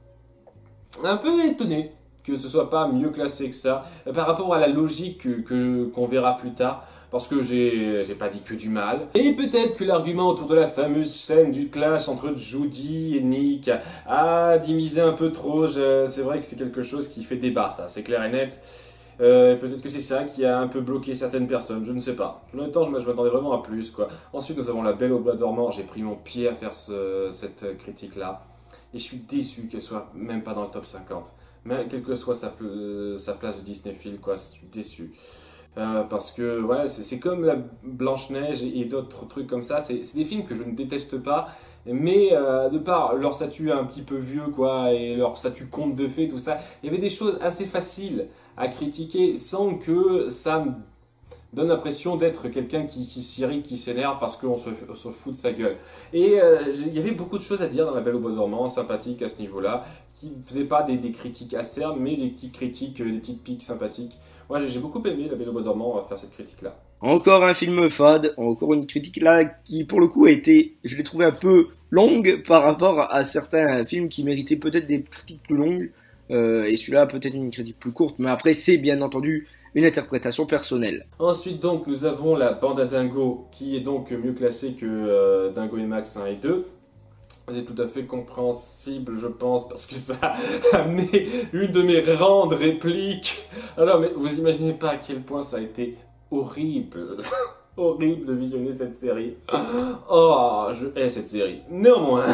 Un peu étonné que ce soit pas mieux classé que ça, par rapport à la logique que, que, qu'on verra plus tard. Parce que j'ai j'ai pas dit que du mal. Et peut-être que l'argument autour de la fameuse scène du clash entre Judy et Nick a divisé un peu trop. C'est vrai que c'est quelque chose qui fait débat, ça, c'est clair et net. Euh, peut-être que c'est ça qui a un peu bloqué certaines personnes, je ne sais pas. En même temps, je m'attendais vraiment à plus, quoi. Ensuite, nous avons La Belle au bois dormant. J'ai pris mon pied à faire ce, cette critique-là. Et je suis déçu qu'elle soit même pas dans le top cinquante. Mais quelle que soit sa, sa place de Disneyfile, quoi, je suis déçu. Euh, parce que ouais, c'est comme la Blanche-Neige et, et d'autres trucs comme ça, c'est des films que je ne déteste pas, mais euh, de par leur statut un petit peu vieux, quoi, et leur statut conte de fées, tout ça, il y avait des choses assez faciles à critiquer sans que ça me donne l'impression d'être quelqu'un qui, qui s'irrite, qui s'énerve parce qu'on se, on se fout de sa gueule. Et euh, il y avait beaucoup de choses à dire dans La Belle au bois dormant, sympathiques à ce niveau-là, qui ne faisaient pas des, des critiques acerbes, mais des petites critiques, des petites piques sympathiques. Moi, j'ai beaucoup aimé La Belle au bois dormant faire cette critique-là. Encore un film fade, encore une critique là qui, pour le coup, a été, je l'ai trouvé un peu longue par rapport à certains films qui méritaient peut-être des critiques plus longues. Euh, et celui-là, peut-être une critique plus courte, mais après, c'est bien entendu une interprétation personnelle. Ensuite, donc, nous avons La Bande à Dingo, qui est donc mieux classée que euh, Dingo et Max un et deux. C'est tout à fait compréhensible, je pense, parce que ça a amené une de mes grandes répliques. Alors, mais vous imaginez pas à quel point ça a été horrible, horrible de visionner cette série. Oh, je hais cette série. Néanmoins,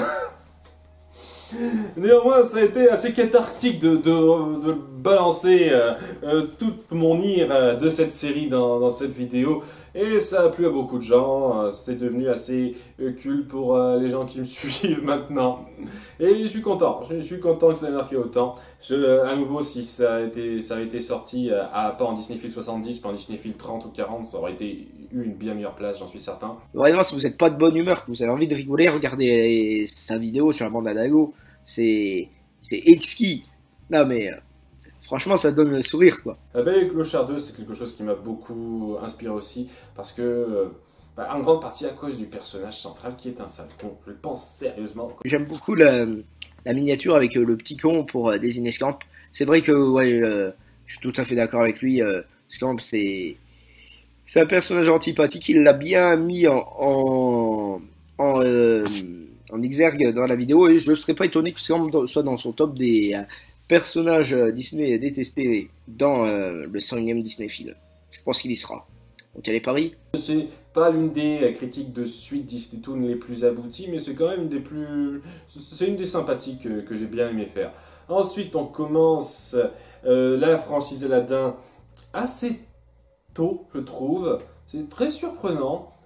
néanmoins, ça a été assez cathartique de, de, de balancer euh, euh, toute mon ire euh, de cette série dans, dans cette vidéo. Et ça a plu à beaucoup de gens. Euh, c'est devenu assez euh, culte pour euh, les gens qui me suivent maintenant. Et je suis content. Je, je suis content que ça ait marqué autant. Je, euh, à nouveau, si ça a été, ça avait été sorti euh, à, pas en Disneyfile soixante-dix, pas en Disneyfile trente ou quarante, ça aurait été eu une bien meilleure place, j'en suis certain. Vraiment, si vous n'êtes pas de bonne humeur, que vous avez envie de rigoler, regardez sa vidéo sur La Bande à Dingo. C'est c'est exquis. Non mais franchement, ça donne le sourire, quoi. La Belle et le Clochard deux, c'est quelque chose qui m'a beaucoup inspiré aussi, parce que, euh, bah, en grande partie à cause du personnage central qui est un sale con. Je le pense sérieusement. J'aime beaucoup la, la miniature avec euh, le petit con pour euh, désigner Scamp. C'est vrai que ouais, euh, je suis tout à fait d'accord avec lui. Euh, Scamp, c'est c'est un personnage antipathique. Il l'a bien mis en en, en, euh, en exergue dans la vidéo, et je ne serais pas étonné que Scamp soit dans son top des euh, personnages Disney détestés dans euh, le cent unième Disneyfile. Je pense qu'il y sera. On tient les paris. C'est pas l'une des critiques de suite Disney Toon les plus abouties, mais c'est quand même une des plus... C'est une des sympathiques que, que j'ai bien aimé faire. Ensuite, on commence euh, la franchise Aladdin assez tôt, je trouve. C'est très surprenant.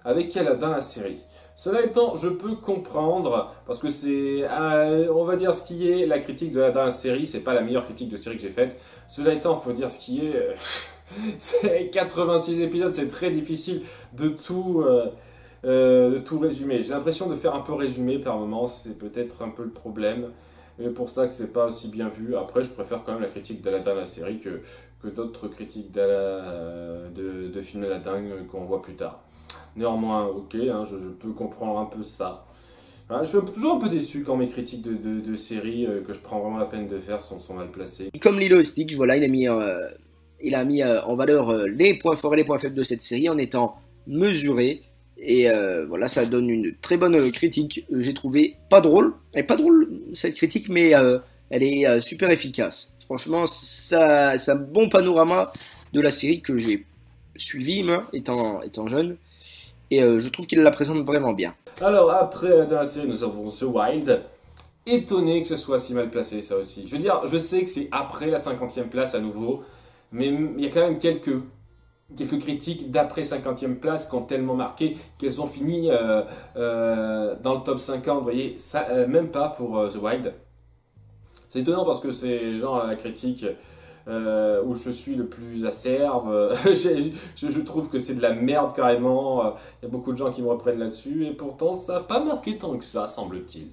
avec Aladdin la série. Cela étant, je peux comprendre, parce que c'est, euh, on va dire ce qui est la critique de Aladdin la série, c'est pas la meilleure critique de série que j'ai faite. Cela étant, faut dire ce qui est, euh, c'est quatre-vingt-six épisodes, c'est très difficile de tout, euh, euh, de tout résumer. J'ai l'impression de faire un peu résumé par moment, c'est peut-être un peu le problème. Et pour ça que c'est pas aussi bien vu. Après, je préfère quand même la critique d'Aladdin la série que, que d'autres critiques de, de, de films Aladdin qu'on voit plus tard. Néanmoins, ok, hein, je, je peux comprendre un peu ça. Hein, je suis toujours un peu déçu quand mes critiques de, de, de séries euh, que je prends vraiment la peine de faire sont, sont mal placées. Comme Lilo et Stitch, voilà, il a mis, euh, il a mis euh, en valeur euh, les points forts et les points faibles de cette série en étant mesuré. Et euh, voilà, ça donne une très bonne critique. J'ai trouvé pas drôle, elle est pas drôle cette critique, mais euh, elle est euh, super efficace. Franchement, ça, c'est un bon panorama de la série que j'ai suivi, moi, étant, étant jeune. Et euh, je trouve qu'il la présente vraiment bien. Alors après, dans la série, nous avons The Wild. Étonné que ce soit si mal placé, ça aussi. Je veux dire, je sais que c'est après la cinquantième place à nouveau, mais il y a quand même quelques, quelques critiques d'après cinquantième place qui ont tellement marqué qu'elles ont fini euh, euh, dans le top cinquante. Vous voyez, ça, euh, même pas pour euh, The Wild. C'est étonnant parce que c'est genre la critique euh, où je suis le plus acerbe. je, je, je trouve que c'est de la merde carrément. Il y a beaucoup de gens qui me reprennent là-dessus et pourtant ça n'a pas marqué tant que ça, semble-t-il.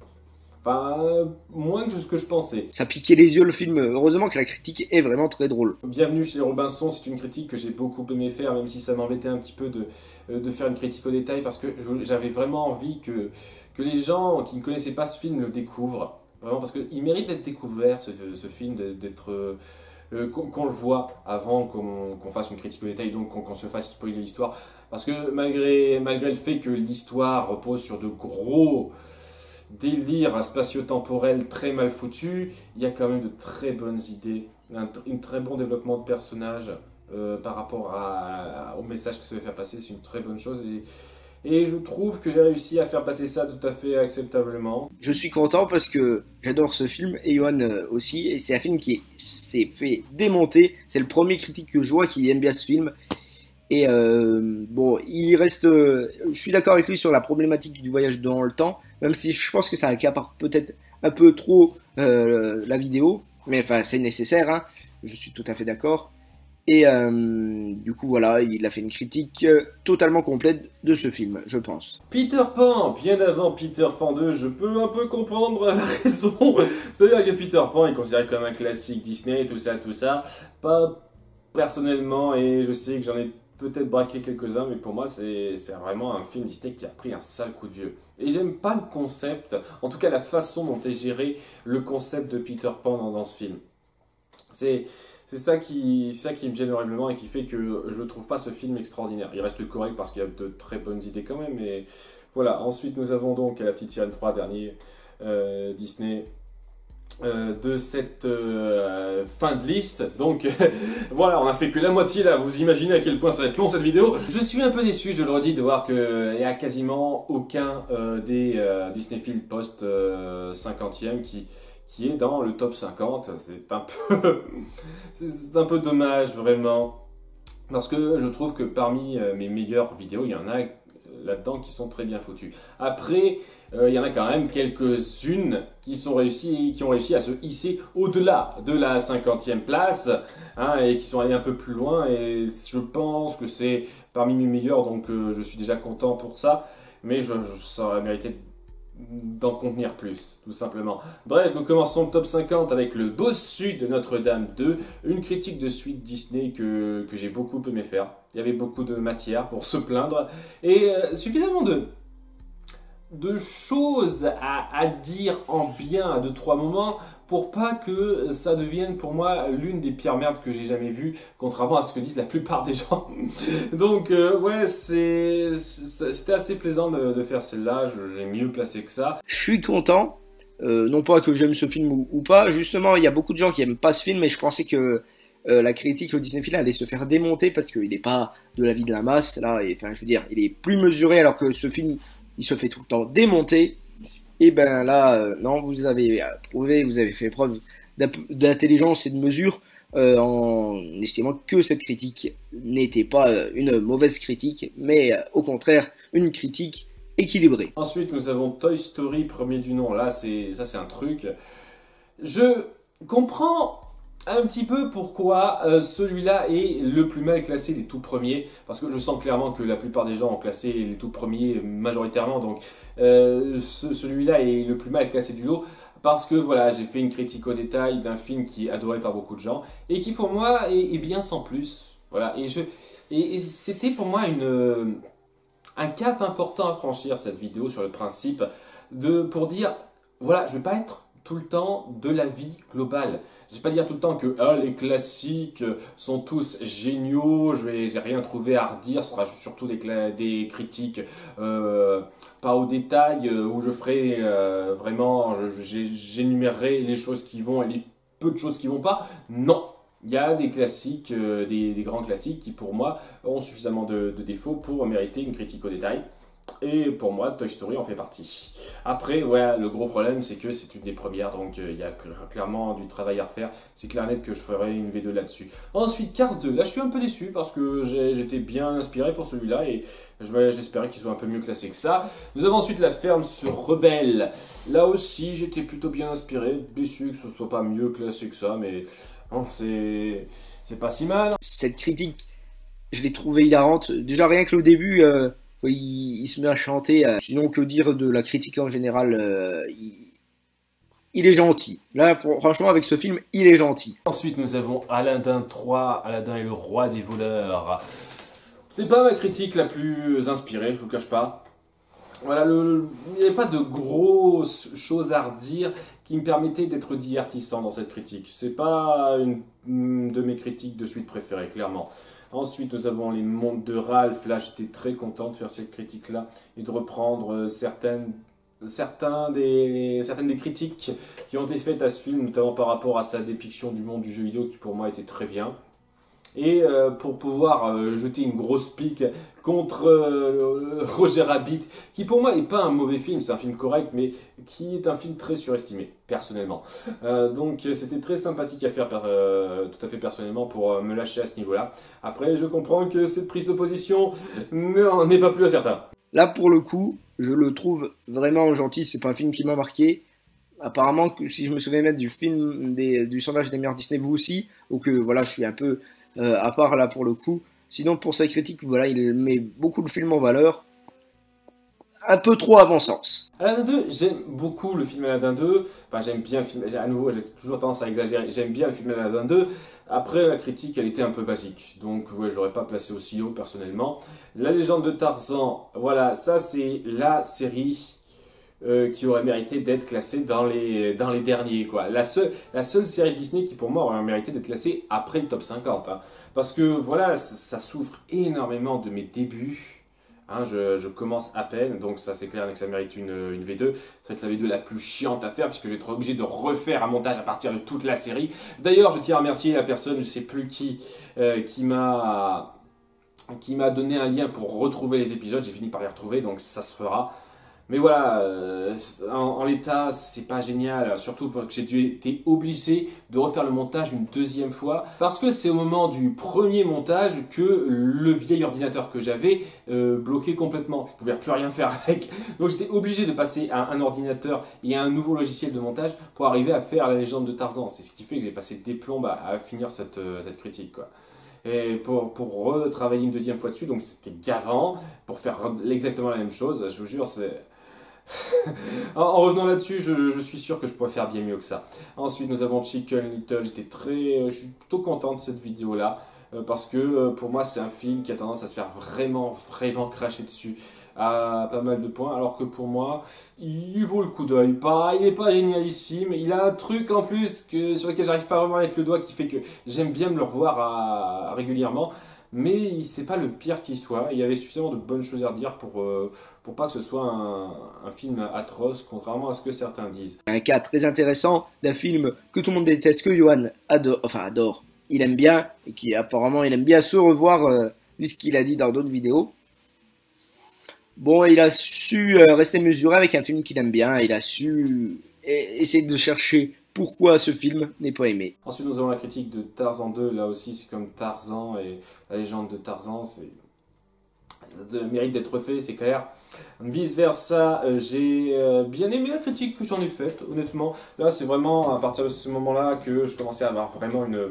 Enfin, euh, moins que ce que je pensais. Ça piquait les yeux le film. Heureusement que la critique est vraiment très drôle. Bienvenue chez Robinson, c'est une critique que j'ai beaucoup aimé faire, même si ça m'embêtait un petit peu de, de faire une critique au détail, parce que j'avais vraiment envie que, que les gens qui ne connaissaient pas ce film le découvrent. Vraiment, parce qu'il mérite d'être découvert, ce, ce film, d'être, euh, qu'on qu'on le voit avant qu'on qu'on fasse une critique au détail, donc qu'on qu'on se fasse spoiler l'histoire. Parce que malgré, malgré le fait que l'histoire repose sur de gros délires spatio-temporels très mal foutus, il y a quand même de très bonnes idées, un, un très bon développement de personnages euh, par rapport à, à, au message que ça veut faire passer, c'est une très bonne chose. Et, Et je trouve que j'ai réussi à faire passer ça tout à fait acceptablement. Je suis content parce que j'adore ce film, et Johan aussi, et c'est un film qui s'est fait démonter. C'est le premier critique que je vois qui aime bien ce film. Et euh, bon, il reste... Euh, je suis d'accord avec lui sur la problématique du voyage dans le temps, même si je pense que ça accapare peut-être un peu trop euh, la vidéo. Mais enfin, c'est nécessaire, hein, je suis tout à fait d'accord. Et euh, du coup voilà, il a fait une critique euh, totalement complète de ce film, je pense. Peter Pan, bien avant Peter Pan deux, je peux un peu comprendre la raison. C'est-à-dire que Peter Pan est considéré comme un classique Disney, tout ça, tout ça. Pas personnellement, et je sais que j'en ai peut-être braqué quelques-uns, mais pour moi c'est vraiment un film Disney qui a pris un sale coup de vieux. Et j'aime pas le concept, en tout cas la façon dont est géré le concept de Peter Pan dans, dans ce film. C'est... C'est ça, qui, ça qui me gêne horriblement et qui fait que je ne trouve pas ce film extraordinaire. Il reste correct parce qu'il y a de très bonnes idées quand même. Mais voilà. Ensuite, nous avons donc La Petite Sirène trois, dernier euh, Disney euh, de cette euh, fin de liste. Donc voilà, on a fait que la moitié là. Vous imaginez à quel point ça va être long cette vidéo. Je suis un peu déçu, je le redis, de voir qu'il n'y a quasiment aucun euh, des euh, Disney films post cinquantième qui... qui est dans le top cinquante, c'est un peu, c'est un peu dommage vraiment, parce que je trouve que parmi mes meilleures vidéos, il y en a là-dedans qui sont très bien foutues. Après, euh, il y en a quand même quelques-unes qui sont réussi, qui ont réussi à se hisser au-delà de la cinquantième place, hein, et qui sont allés un peu plus loin, et je pense que c'est parmi mes meilleures, donc euh, je suis déjà content pour ça, mais je, je, ça aurait mérité d'en contenir plus, tout simplement. Bref, nous commençons le top cinquante avec le Bossu de Notre-Dame deux, une critique de suite Disney que, que j'ai beaucoup aimé faire. Il y avait beaucoup de matière pour se plaindre, et euh, suffisamment de, de choses à, à dire en bien à deux trois moments, pour pas que ça devienne pour moi l'une des pires merdes que j'ai jamais vues, contrairement à ce que disent la plupart des gens. Donc euh, ouais, c'est c'était assez plaisant de, de faire celle-là, je l'ai mieux placé que ça. Je suis content, euh, non pas que j'aime ce film ou, ou pas, justement il y a beaucoup de gens qui aiment pas ce film, mais je pensais que euh, la critique, le Disney film allait se faire démonter parce qu'il n'est pas de l'avis de la masse, là, et, enfin je veux dire, il est plus mesuré alors que ce film, il se fait tout le temps démonter. Et ben là, euh, non, vous avez prouvé, vous avez fait preuve d'intelligence et de mesure. euh, en estimant que cette critique n'était pas euh, une mauvaise critique, mais euh, au contraire une critique équilibrée. Ensuite, nous avons Toy Story, premier du nom. Là, c'est ça, c'est un truc. Je comprends un petit peu pourquoi euh, celui-là est le plus mal classé des tout premiers, parce que je sens clairement que la plupart des gens ont classé les tout premiers majoritairement, donc euh, ce, celui-là est le plus mal classé du lot, parce que voilà, j'ai fait une critique au détail d'un film qui est adoré par beaucoup de gens, et qui pour moi est, est bien sans plus, voilà, et, je, et, et c'était pour moi une, un cap important à franchir cette vidéo sur le principe, de, pour dire, voilà, je ne vais pas être tout le temps de l'avis global. Je ne vais pas dire tout le temps que ah, les classiques sont tous géniaux, je vais rien trouver à redire, ce sera surtout des, des critiques euh, pas au détail, euh, où je ferai euh, vraiment, j'énumérerai les choses qui vont et les peu de choses qui vont pas. Non, il y a des classiques, euh, des, des grands classiques qui pour moi ont suffisamment de, de défauts pour mériter une critique au détail. Et pour moi, Toy Story en fait partie. Après, ouais, le gros problème, c'est que c'est une des premières, donc il euh, y a clairement du travail à refaire. C'est clair net que je ferai une V deux là-dessus. Ensuite, Cars deux. Là, je suis un peu déçu parce que j'étais bien inspiré pour celui-là et j'espérais qu'il soit un peu mieux classé que ça. Nous avons ensuite La Ferme sur Rebelle. Là aussi, j'étais plutôt bien inspiré. Déçu que ce soit pas mieux classé que ça, mais bon, c'est pas si mal. Cette critique, je l'ai trouvée hilarante. Déjà, rien que le début... Euh... Il, il se met à chanter, euh, sinon que dire de la critique en général, euh, il, il est gentil. Là, franchement, avec ce film, il est gentil. Ensuite, nous avons Aladdin trois, Aladdin est le roi des voleurs. C'est pas ma critique la plus inspirée, je vous le cache pas. Voilà, le, il n'y avait pas de grosses choses à redire qui me permettaient d'être divertissant dans cette critique. C'est pas une de mes critiques de suite préférées, clairement. Ensuite, nous avons Les Mondes de Ralph. Là, j'étais très content de faire cette critique-là et de reprendre certaines, certains des, certaines des critiques qui ont été faites à ce film, notamment par rapport à sa dépiction du monde du jeu vidéo qui, pour moi, était très bien. Et euh, pour pouvoir euh, jeter une grosse pique contre euh, Roger Rabbit, qui pour moi n'est pas un mauvais film, c'est un film correct, mais qui est un film très surestimé, personnellement. Euh, donc c'était très sympathique à faire euh, tout à fait personnellement pour euh, me lâcher à ce niveau-là. Après, je comprends que cette prise de position n'est pas plus certain. Là, pour le coup, je le trouve vraiment gentil, c'est pas un film qui m'a marqué. Apparemment, si je me souviens même du film des, du sondage des meilleurs Disney, vous aussi, ou que voilà, je suis un peu... Euh, à part là pour le coup. Sinon pour sa critique, voilà, il met beaucoup de films en valeur. Un peu trop à mon sens. Aladdin deux, j'aime beaucoup le film Aladdin deux. Enfin, j'aime bien le film. À nouveau, j'ai toujours tendance à exagérer. J'aime bien le film Aladdin deux. Après, la critique, elle était un peu basique. Donc, ouais, je l'aurais pas placé aussi haut personnellement. La légende de Tarzan, voilà, ça c'est la série Euh, qui aurait mérité d'être classée dans les, dans les derniers, quoi. La seule, la seule série Disney qui, pour moi, aurait mérité d'être classée après le top cinquante. Hein. Parce que, voilà, ça, ça souffre énormément de mes débuts. Hein, je, je commence à peine, donc ça, c'est clair que ça mérite une, une V deux. Ça va être la V deux la plus chiante à faire, puisque je vais être obligé de refaire un montage à partir de toute la série. D'ailleurs, je tiens à remercier la personne, je sais plus qui, euh, qui m'a qui m'a donné un lien pour retrouver les épisodes. J'ai fini par les retrouver, donc ça se fera. Mais voilà, euh, en, en l'état, c'est pas génial, surtout parce que j'ai été obligé de refaire le montage une deuxième fois, parce que c'est au moment du premier montage que le vieil ordinateur que j'avais euh, bloqué complètement. Je pouvais plus rien faire avec, donc j'étais obligé de passer à un ordinateur et à un nouveau logiciel de montage pour arriver à faire la légende de Tarzan. C'est ce qui fait que j'ai passé des plombes à, à finir cette, euh, cette critique, quoi. Et pour, pour retravailler une deuxième fois dessus, donc c'était gavant, pour faire exactement la même chose, je vous jure, c'est... en, en revenant là-dessus, je, je suis sûr que je pourrais faire bien mieux que ça. Ensuite, nous avons Chicken Little. J'étais très, je suis plutôt content de cette vidéo-là euh, parce que euh, pour moi, c'est un film qui a tendance à se faire vraiment, vraiment cracher dessus à pas mal de points, alors que pour moi, il vaut le coup d'œil. Pas, il n'est pas génialissime. Il a un truc en plus que sur lequel j'arrive pas vraiment à mettre le doigt qui fait que j'aime bien me le revoir à, à, régulièrement. Mais c'est pas le pire qui soit. Il y avait suffisamment de bonnes choses à redire pour, euh, pour pas que ce soit un, un film atroce, contrairement à ce que certains disent. Un cas très intéressant d'un film que tout le monde déteste, que Johan adore, enfin adore, il aime bien, et qui apparemment il aime bien se revoir, euh, vu ce qu'il a dit dans d'autres vidéos. Bon, il a su euh, rester mesuré avec un film qu'il aime bien, il a su essayer de chercher pourquoi ce film n'est pas aimé. Ensuite, nous avons la critique de Tarzan deux. Là aussi, c'est comme Tarzan et la légende de Tarzan. C'est ça mérite d'être fait, c'est clair. Vice versa, euh, j'ai euh, bien aimé la critique que j'en ai faite, honnêtement. Là, c'est vraiment à partir de ce moment-là que je commençais à avoir vraiment une.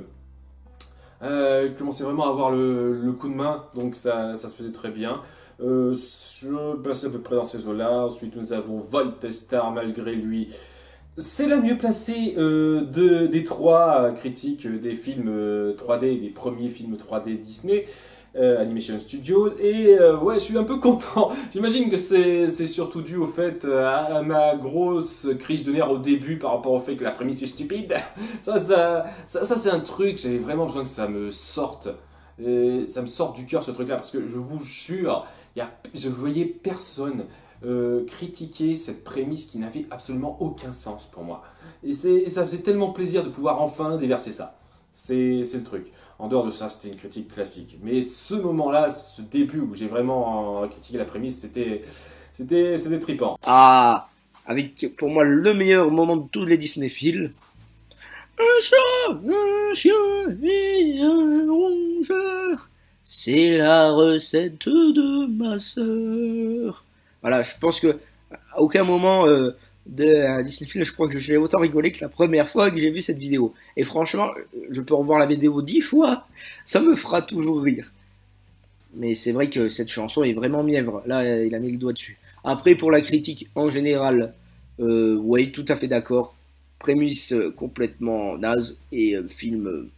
Euh, je commençais vraiment à avoir le, le coup de main, donc ça, ça se faisait très bien. Euh, je passais à peu près dans ces eaux-là. Ensuite, nous avons Voltestar, malgré lui. C'est la mieux placée euh, de, des trois euh, critiques euh, des films euh, trois D, des premiers films trois D Disney, euh, Animation Studios. Et euh, ouais, je suis un peu content. J'imagine que c'est c'est surtout dû au fait euh, à ma grosse crise de nerfs au début par rapport au fait que la prémisse est stupide. Ça, ça, ça, ça c'est un truc, j'avais vraiment besoin que ça me sorte. Et ça me sorte du cœur ce truc-là, parce que je vous jure, y a, je voyais personne euh, critiquer cette prémisse qui n'avait absolument aucun sens pour moi. Et, et ça faisait tellement plaisir de pouvoir enfin déverser ça. C'est le truc. En dehors de ça, c'était une critique classique. Mais ce moment-là, ce début où j'ai vraiment euh, critiqué la prémisse, c'était c'était c'était trippant. Ah, avec pour moi le meilleur moment de tous les Disney films. Un chat, un chien et un rongeur, c'est la recette de ma sœur. Voilà, je pense que à aucun moment euh, de la Disney film, je crois que j'ai autant rigolé que la première fois que j'ai vu cette vidéo. Et franchement, je peux revoir la vidéo dix fois, ça me fera toujours rire. Mais c'est vrai que cette chanson est vraiment mièvre. Là, il a mis le doigt dessus. Après, pour la critique en général, euh, ouais, tout à fait d'accord. Prémisse euh, complètement naze et euh, film euh,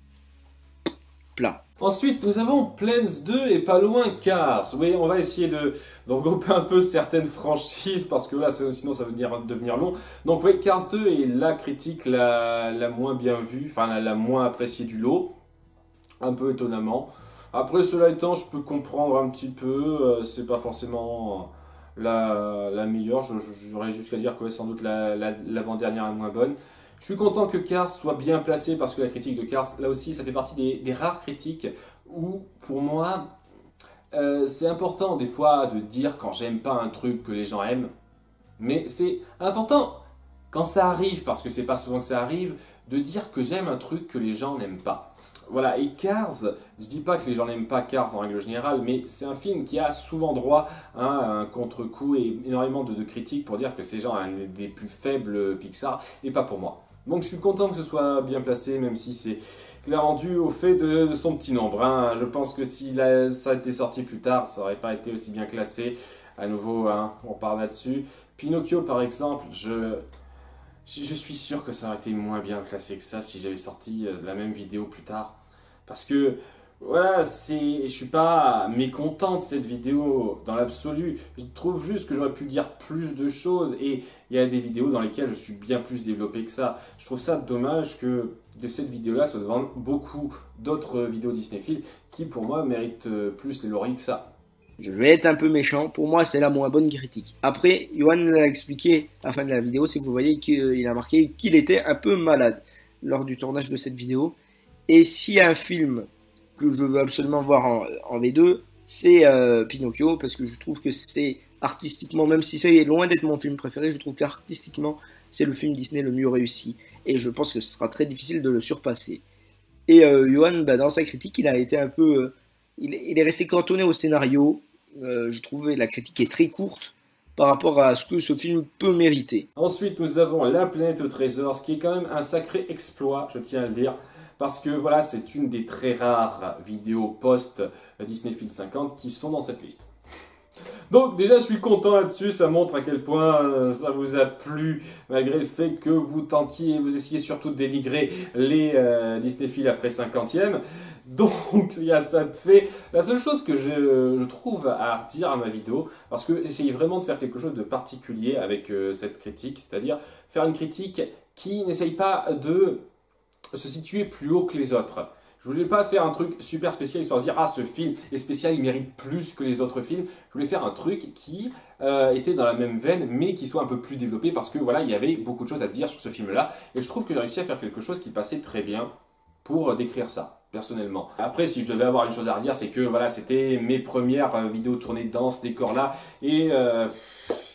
plat. Ensuite, nous avons Planes deux et pas loin Cars. Oui, on va essayer de, de regrouper un peu certaines franchises parce que là, sinon ça va devenir, devenir long. Donc oui, Cars deux est la critique la, la moins bien vue, enfin la, la moins appréciée du lot. Un peu étonnamment. Après, cela étant, je peux comprendre un petit peu. Euh, c'est pas forcément la, la meilleure. J'aurais jusqu'à dire que ouais, sans doute l'avant-dernière la, la, est moins bonne. Je suis content que Cars soit bien placé parce que la critique de Cars, là aussi, ça fait partie des, des rares critiques où, pour moi, euh, c'est important des fois de dire quand j'aime pas un truc que les gens aiment. Mais c'est important quand ça arrive, parce que c'est pas souvent que ça arrive, de dire que j'aime un truc que les gens n'aiment pas. Voilà, et Cars, je dis pas que les gens n'aiment pas Cars en règle générale, mais c'est un film qui a souvent droit hein, à un contre-coup et énormément de, de critiques pour dire que c'est genre un des plus faibles Pixar, et pas pour moi. Donc je suis content que ce soit bien placé, même si c'est clairement dû au fait de, de son petit nombre. Hein. Je pense que si la, ça a été sorti plus tard, ça n'aurait pas été aussi bien classé. À nouveau, hein, on parle là-dessus. Pinocchio, par exemple, je... Je suis sûr que ça aurait été moins bien classé que ça si j'avais sorti la même vidéo plus tard. Parce que, voilà, c'est, je suis pas mécontent de cette vidéo dans l'absolu. Je trouve juste que j'aurais pu dire plus de choses. Et il y a des vidéos dans lesquelles je suis bien plus développé que ça. Je trouve ça dommage que de cette vidéo-là soit devant beaucoup d'autres vidéos Disney Film qui, pour moi, méritent plus les lauriers que ça. Je vais être un peu méchant, pour moi c'est la moins bonne critique. Après, Yohan l'a expliqué à la fin de la vidéo, c'est que vous voyez qu'il a marqué qu'il était un peu malade lors du tournage de cette vidéo. Et s'il y a un film que je veux absolument voir en, en V deux, c'est euh, Pinocchio, parce que je trouve que c'est artistiquement, même si c'est loin d'être mon film préféré, je trouve qu'artistiquement c'est le film Disney le mieux réussi. Et je pense que ce sera très difficile de le surpasser. Et euh, Yohan, bah, dans sa critique, il a été un peu... Euh, Il est resté cantonné au scénario. Euh, je trouvais la critique est très courte par rapport à ce que ce film peut mériter. Ensuite, nous avons La planète au trésor, ce qui est quand même un sacré exploit, je tiens à le dire. Parce que voilà, c'est une des très rares vidéos post-Disney Film cinquante qui sont dans cette liste. Donc déjà je suis content là-dessus, ça montre à quel point euh, ça vous a plu, malgré le fait que vous tentiez, vous essayez surtout de dénigrer les euh, Disney Film après cinquantième. Donc il y a ça de fait. La seule chose que je, je trouve à redire à ma vidéo, parce que j'essayais vraiment de faire quelque chose de particulier avec euh, cette critique, c'est-à-dire faire une critique qui n'essaye pas de se situer plus haut que les autres. Je voulais pas faire un truc super spécial histoire de dire ah ce film est spécial, il mérite plus que les autres films. Je voulais faire un truc qui euh, était dans la même veine mais qui soit un peu plus développé parce que voilà il y avait beaucoup de choses à dire sur ce film-là et je trouve que j'ai réussi à faire quelque chose qui passait très bien pour décrire ça personnellement. Après si je devais avoir une chose à redire c'est que voilà c'était mes premières vidéos tournées dans ce décor-là et euh,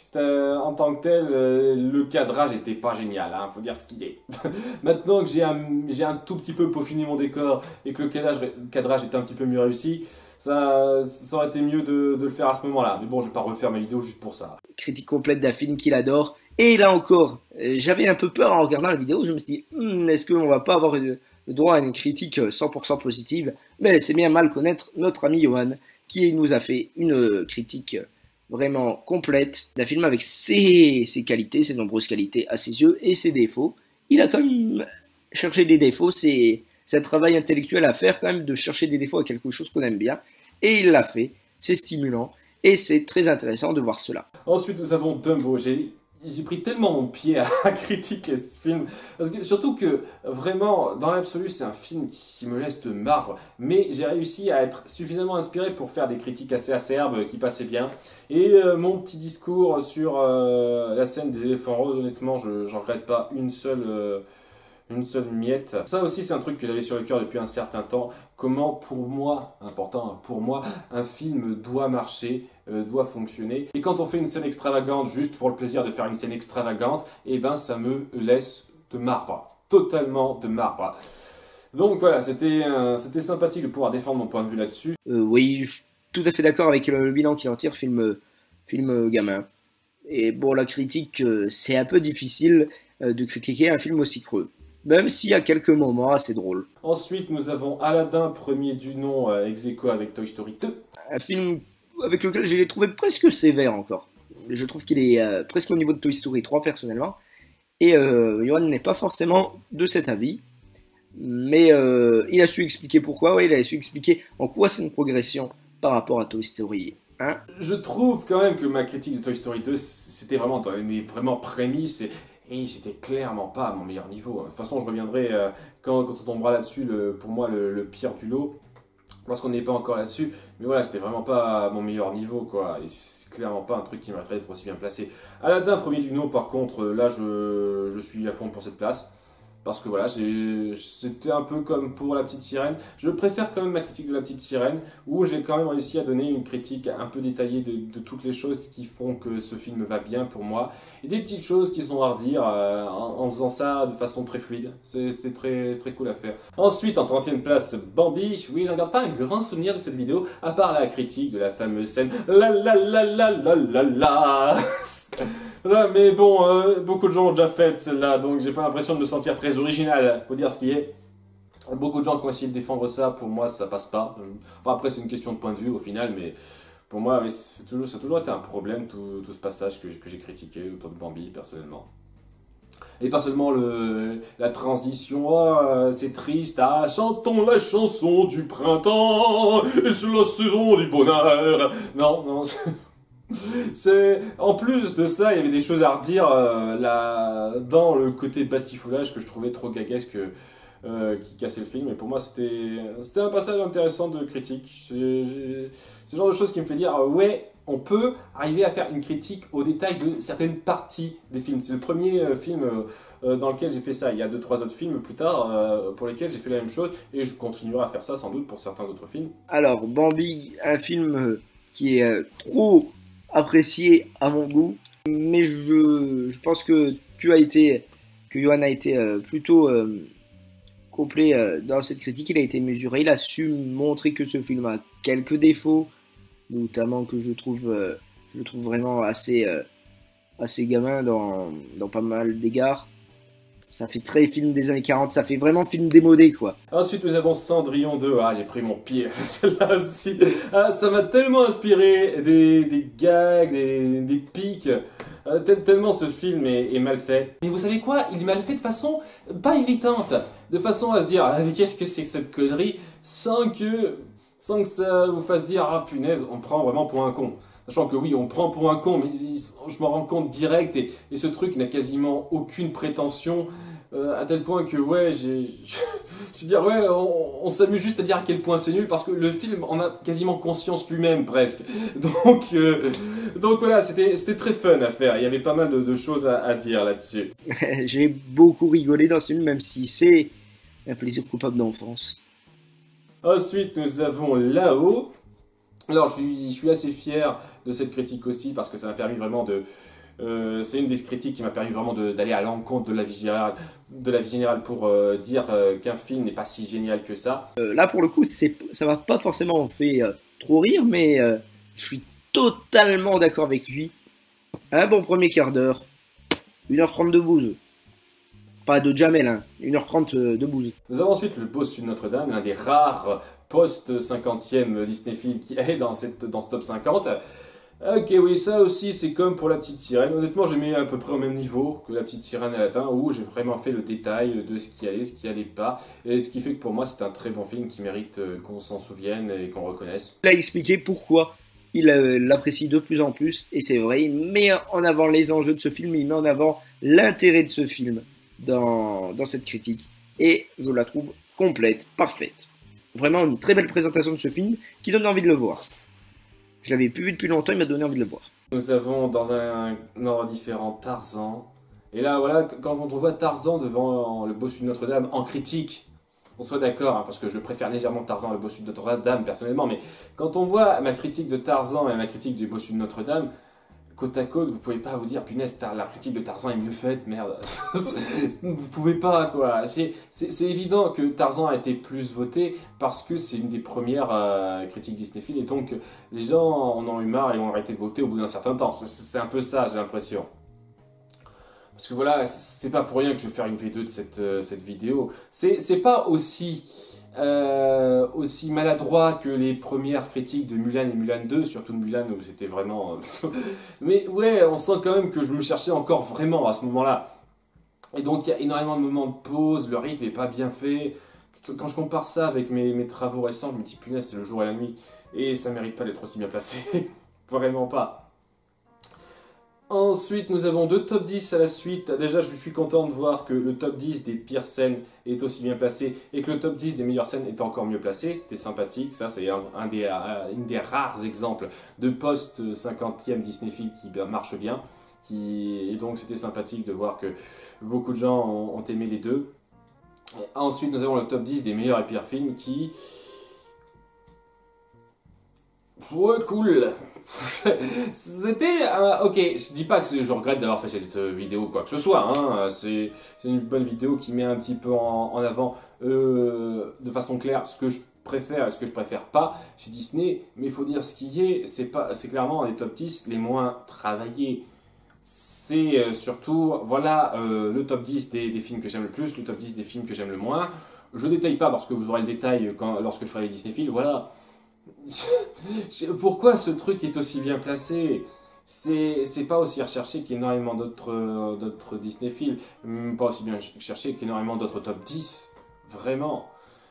euh, en tant que tel, euh, le cadrage était pas génial, hein, faut dire ce qu'il est. Maintenant que j'ai un, j'ai un tout petit peu peaufiné mon décor et que le cadrage, le cadrage était un petit peu mieux réussi, ça, ça aurait été mieux de, de le faire à ce moment-là. Mais bon, je vais pas refaire ma vidéo juste pour ça. Critique complète d'un film qu'il adore. Et là encore, euh, j'avais un peu peur en regardant la vidéo. Je me suis dit, hm, est-ce qu'on va pas avoir une, le droit à une critique cent pour cent positive? Mais c'est bien mal connaître notre ami Johan, qui nous a fait une critique vraiment complète d'un film avec ses, ses qualités, ses nombreuses qualités à ses yeux et ses défauts. Il a quand même cherché des défauts, c'est, c'est un travail intellectuel à faire quand même de chercher des défauts à quelque chose qu'on aime bien. Et il l'a fait, c'est stimulant et c'est très intéressant de voir cela. Ensuite nous avons Dumbo. J'ai J'ai pris tellement mon pied à critiquer ce film, parce que surtout que vraiment, dans l'absolu, c'est un film qui me laisse de marbre, mais j'ai réussi à être suffisamment inspiré pour faire des critiques assez acerbes qui passaient bien. Et euh, mon petit discours sur euh, la scène des éléphants roses, honnêtement, je j'en regrette pas une seule, euh, une seule miette. Ça aussi, c'est un truc que j'avais sur le cœur depuis un certain temps. Comment, pour moi, important, pour moi, un film doit marcher, euh, doit fonctionner. Et quand on fait une scène extravagante juste pour le plaisir de faire une scène extravagante, eh ben ça me laisse de marbre, totalement de marbre. Donc voilà, c'était euh, c'était sympathique de pouvoir défendre mon point de vue là-dessus. Euh, oui, je suis tout à fait d'accord avec le, le bilan qu'il en tire, film, film gamin. Et bon, la critique, euh, c'est un peu difficile euh, de critiquer un film aussi creux. Même s'il y a quelques moments assez drôles. Ensuite, nous avons Aladdin, premier du nom, euh, ex aequo avec Toy Story deux. Un film avec lequel j'ai trouvé presque sévère encore. Je trouve qu'il est euh, presque au niveau de Toy Story trois personnellement. Et euh, Johan n'est pas forcément de cet avis. Mais euh, il a su expliquer pourquoi, ouais, il a su expliquer en quoi c'est une progression par rapport à Toy Story un. Je trouve quand même que ma critique de Toy Story deux, c'était vraiment dans mes vraiment prémices. Et... Et c'était clairement pas à mon meilleur niveau. De toute façon, je reviendrai euh, quand, quand on tombera là-dessus, le, pour moi, le, le pire du lot. Parce qu'on n'est pas encore là-dessus. Mais voilà, j'étais vraiment pas à mon meilleur niveau, quoi. Et c'est clairement pas un truc qui mériterait d'être aussi bien placé. Aladdin, premier du nom, par contre, là, je, je suis à fond pour cette place. Parce que voilà, c'était un peu comme pour La Petite Sirène. Je préfère quand même ma critique de La Petite Sirène, où j'ai quand même réussi à donner une critique un peu détaillée de, de toutes les choses qui font que ce film va bien pour moi. Et des petites choses qui sont à redire euh, en, en faisant ça de façon très fluide. C'était très, très cool à faire. Ensuite, en trentième place, Bambi. Oui, j'en garde pas un grand souvenir de cette vidéo, à part la critique de la fameuse scène la la la la la la la. Là, mais bon, euh, beaucoup de gens ont déjà fait celle-là, donc j'ai pas l'impression de me sentir très original, faut dire ce qui est. Beaucoup de gens qui ont essayé de défendre ça, pour moi ça passe pas. Enfin après c'est une question de point de vue au final, mais pour moi c'est toujours, ça a toujours été un problème tout, tout ce passage que, que j'ai critiqué autour de Bambi personnellement. Et pas seulement le, la transition, oh, c'est triste, ah, chantons la chanson du printemps, et c'est la saison du bonheur. Non, non... C'est... En plus de ça, il y avait des choses à redire euh, là, dans le côté batifoulage que je trouvais trop gaguesque, euh, qui cassait le film. Et pour moi, c'était c'était un passage intéressant de critique. C'est le genre de choses qui me fait dire, euh, ouais, on peut arriver à faire une critique au détail de certaines parties des films. C'est le premier euh, film euh, dans lequel j'ai fait ça. Il y a deux, trois autres films plus tard euh, pour lesquels j'ai fait la même chose. Et je continuerai à faire ça sans doute pour certains autres films. Alors, Bambi, un film qui est euh, trop... apprécié à mon goût, mais je, je pense que tu as été, que Johan a été euh, plutôt euh, complet euh, dans cette critique. Il a été mesuré, il a su montrer que ce film a quelques défauts, notamment que je trouve, euh, je le trouve vraiment assez, euh, assez gamin dans, dans pas mal d'égards. Ça fait très film des années quarante, ça fait vraiment film démodé, quoi. Ensuite, nous avons Cendrillon deux. Ah, j'ai pris mon pied, celle-là aussi. Ah, ça m'a tellement inspiré des, des gags, des, des pics. Ah, tellement ce film est, est mal fait. Mais vous savez quoi? Il est mal fait de façon pas irritante. De façon à se dire, ah, mais qu'est-ce que c'est que cette connerie? Sans que, sans que ça vous fasse dire, ah punaise, on prend vraiment pour un con. Sachant que oui, on prend pour un con, mais je m'en rends compte direct, et, et ce truc n'a quasiment aucune prétention, euh, à tel point que, ouais, j'ai... Je veux dire, ouais, on, on s'amuse juste à dire à quel point c'est nul, parce que le film en a quasiment conscience lui-même, presque. Donc, euh, donc voilà, c'était très fun à faire, il y avait pas mal de, de choses à, à dire là-dessus. J'ai beaucoup rigolé dans ce film, même si c'est un plaisir coupable d'enfance. Ensuite, nous avons Là-haut. Alors, je suis, je suis assez fier de cette critique aussi, parce que ça m'a permis vraiment de, Euh, c'est une des critiques qui m'a permis vraiment d'aller à l'encontre de la vie générale, de la vie générale pour euh, dire euh, qu'un film n'est pas si génial que ça. Euh, là, pour le coup, c'est, ça m'a pas forcément fait euh, trop rire, mais euh, je suis totalement d'accord avec lui. Un bon premier quart d'heure, une heure trente de bouse. Pas de Jamel, hein, une heure trente de bouse. Nous avons ensuite le Bossu de Notre-Dame, l'un des rares post-cinquantième Disney-film qui est dans, cette, dans ce top cinquante. Ok, oui, ça aussi, c'est comme pour La Petite Sirène. Honnêtement, j'ai mis à peu près au même niveau que La Petite Sirène à latin, où j'ai vraiment fait le détail de ce qui allait, ce qui allait pas. Et ce qui fait que pour moi, c'est un très bon film qui mérite qu'on s'en souvienne et qu'on reconnaisse. Il a expliqué pourquoi il l'apprécie de plus en plus, et c'est vrai, il met en avant les enjeux de ce film, il met en avant l'intérêt de ce film dans, dans cette critique, et je la trouve complète, parfaite. Vraiment une très belle présentation de ce film qui donne envie de le voir. Je l'avais plus vu depuis longtemps, il m'a donné envie de le voir. Nous avons dans un ordre différent Tarzan, et là voilà, quand on voit Tarzan devant le Bossu de Notre-Dame en critique, on soit d'accord, hein, parce que je préfère légèrement Tarzan et le Bossu de Notre-Dame personnellement, mais quand on voit ma critique de Tarzan et ma critique du Bossu de Notre-Dame, côte à côte, vous pouvez pas vous dire, punaise, la critique de Tarzan est mieux faite, merde. Vous pouvez pas, quoi. C'est évident que Tarzan a été plus voté parce que c'est une des premières euh, critiques Disneyfield, et donc les gens en ont eu marre et ont arrêté de voter au bout d'un certain temps. C'est un peu ça, j'ai l'impression. Parce que voilà, c'est pas pour rien que je vais faire une V deux de cette, euh, cette vidéo. C'est pas aussi, euh, aussi maladroit que les premières critiques de Mulan et Mulan deux, surtout de Mulan où c'était vraiment... Mais ouais, on sent quand même que je me cherchais encore vraiment à ce moment-là. Et donc il y a énormément de moments de pause, le rythme n'est pas bien fait. Quand je compare ça avec mes, mes travaux récents, je me dis punaise, c'est le jour et la nuit. Et ça mérite pas d'être aussi bien placé. Vraiment pas. Ensuite, nous avons deux top dix à la suite. Déjà, je suis content de voir que le top dix des pires scènes est aussi bien placé et que le top dix des meilleures scènes est encore mieux placé. C'était sympathique. Ça, c'est un, un, des, un des rares exemples de post-cinquantième Disney-film qui marche bien. Qui, et donc, c'était sympathique de voir que beaucoup de gens ont, ont aimé les deux. Et ensuite, nous avons le top dix des meilleurs et pires films qui... Ouais, cool. C'était... Euh, ok, je dis pas que je regrette d'avoir fait cette vidéo ou quoi que ce soit. Hein. C'est une bonne vidéo qui met un petit peu en, en avant euh, de façon claire ce que je préfère et ce que je préfère pas chez Disney. Mais il faut dire ce qui est, c'est clairement les top dix les moins travaillés. C'est euh, surtout, voilà, euh, le top dix des, des films que j'aime le plus, le top dix des films que j'aime le moins. Je détaille pas parce que vous aurez le détail quand, lorsque je ferai les Disney-films, voilà. Pourquoi ce truc est aussi bien placé? C'est pas aussi recherché qu'énormément d'autres d'autres Disney-films, pas aussi bien cherché qu'énormément d'autres top dix, vraiment.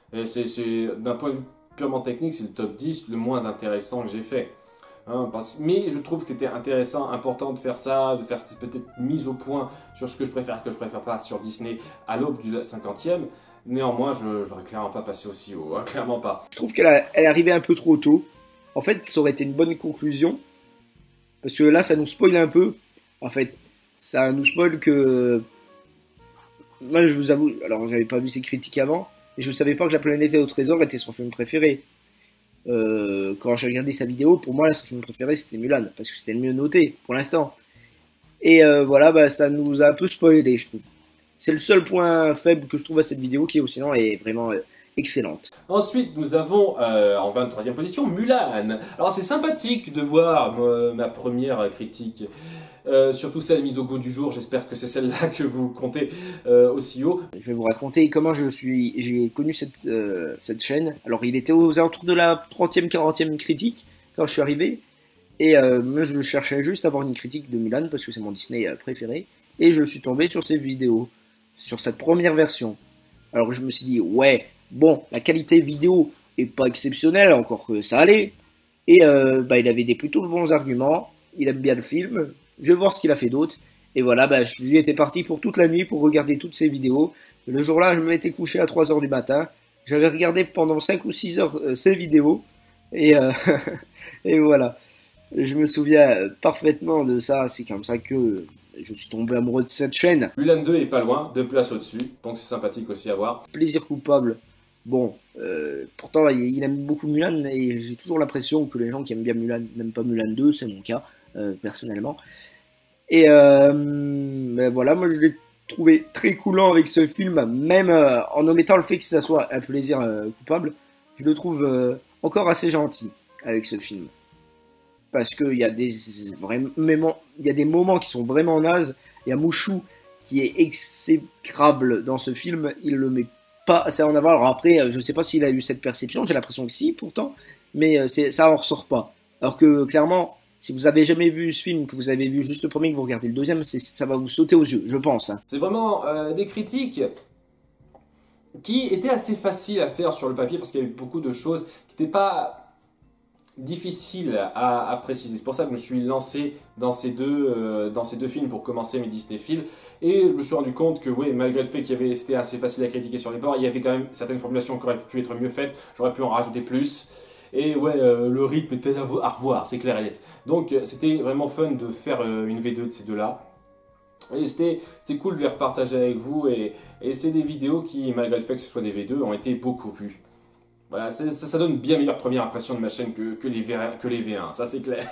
C'est d'un point de vue purement technique, c'est le top dix le moins intéressant que j'ai fait. Hein, parce, mais je trouve que c'était intéressant, important de faire ça, de faire cette peut-être mise au point sur ce que je préfère et que je préfère pas sur Disney à l'aube du cinquantième. Néanmoins, je ne voudrais clairement pas passer aussi haut, hein, clairement pas. Je trouve qu'elle elle est arrivée un peu trop tôt. En fait, ça aurait été une bonne conclusion. Parce que là, ça nous spoil un peu. En fait, ça nous spoil que... Moi, je vous avoue, alors j'avais pas vu ces critiques avant, et je ne savais pas que La Planète au Trésor était son film préféré. Euh, quand j'ai regardé sa vidéo, pour moi, son film préféré, c'était Mulan, parce que c'était le mieux noté, pour l'instant. Et euh, voilà, bah, ça nous a un peu spoilé, je trouve. C'est le seul point faible que je trouve à cette vidéo qui, sinon, est vraiment euh, excellente. Ensuite, nous avons euh, en vingt-troisième position Mulan. Alors, c'est sympathique de voir euh, ma première critique, euh, surtout celle mise au goût du jour. J'espère que c'est celle-là que vous comptez euh, aussi haut. Je vais vous raconter comment je suis, j'ai connu cette, euh, cette chaîne. Alors, il était aux alentours de la trentième, quarantième critique quand je suis arrivé. Et euh, moi, je cherchais juste à avoir une critique de Mulan parce que c'est mon Disney préféré. Et je suis tombé sur ces vidéos, sur cette première version. Alors je me suis dit, ouais, bon, la qualité vidéo est pas exceptionnelle, encore que ça allait. Et euh, bah, il avait des plutôt bons arguments, il aime bien le film, je vais voir ce qu'il a fait d'autre. Et voilà, bah, je lui étais parti pour toute la nuit pour regarder toutes ces vidéos. Le jour-là, je m'étais couché à trois heures du matin. J'avais regardé pendant cinq ou six heures euh, ces vidéos. Et, euh, et voilà, je me souviens parfaitement de ça, c'est comme ça que... je suis tombé amoureux de cette chaîne. Mulan deux est pas loin, deux places au-dessus, donc c'est sympathique aussi à voir. Plaisir coupable. Bon, euh, pourtant il aime beaucoup Mulan, et j'ai toujours l'impression que les gens qui aiment bien Mulan n'aiment pas Mulan deux, c'est mon cas, euh, personnellement. Et euh, ben voilà, moi je l'ai trouvé très coulant avec ce film, même euh, en omettant le fait que ça soit un plaisir euh, coupable, je le trouve euh, encore assez gentil avec ce film. Parce qu'il y a des vraiment, il y a des moments qui sont vraiment nazes. Il y a Mouchou qui est exécrable dans ce film, il le met pas assez en avant. Alors après, je sais pas s'il a eu cette perception, j'ai l'impression que si pourtant, mais c'est, ça en ressort pas. Alors que clairement, si vous avez jamais vu ce film, que vous avez vu juste le premier, que vous regardez le deuxième, c'est, ça va vous sauter aux yeux, je pense. Hein. C'est vraiment euh, des critiques qui étaient assez faciles à faire sur le papier parce qu'il y avait beaucoup de choses qui n'étaient pas difficiles à, à préciser. C'est pour ça que je me suis lancé dans ces deux, euh, dans ces deux films pour commencer mes Disney-films. Et je me suis rendu compte que, oui, malgré le fait qu'il y avait, c'était assez facile à critiquer sur les bords, il y avait quand même certaines formulations qui auraient pu être mieux faites. J'aurais pu en rajouter plus. Et ouais, euh, le rythme était à revoir, c'est clair et net. Donc c'était vraiment fun de faire euh, une V deux de ces deux-là. Et c'était cool de les repartager avec vous. Et, et c'est des vidéos qui, malgré le fait que ce soit des V deux, ont été beaucoup vues. Voilà, ça, ça donne bien meilleure première impression de ma chaîne que, que, les, v un, que les V un, ça c'est clair.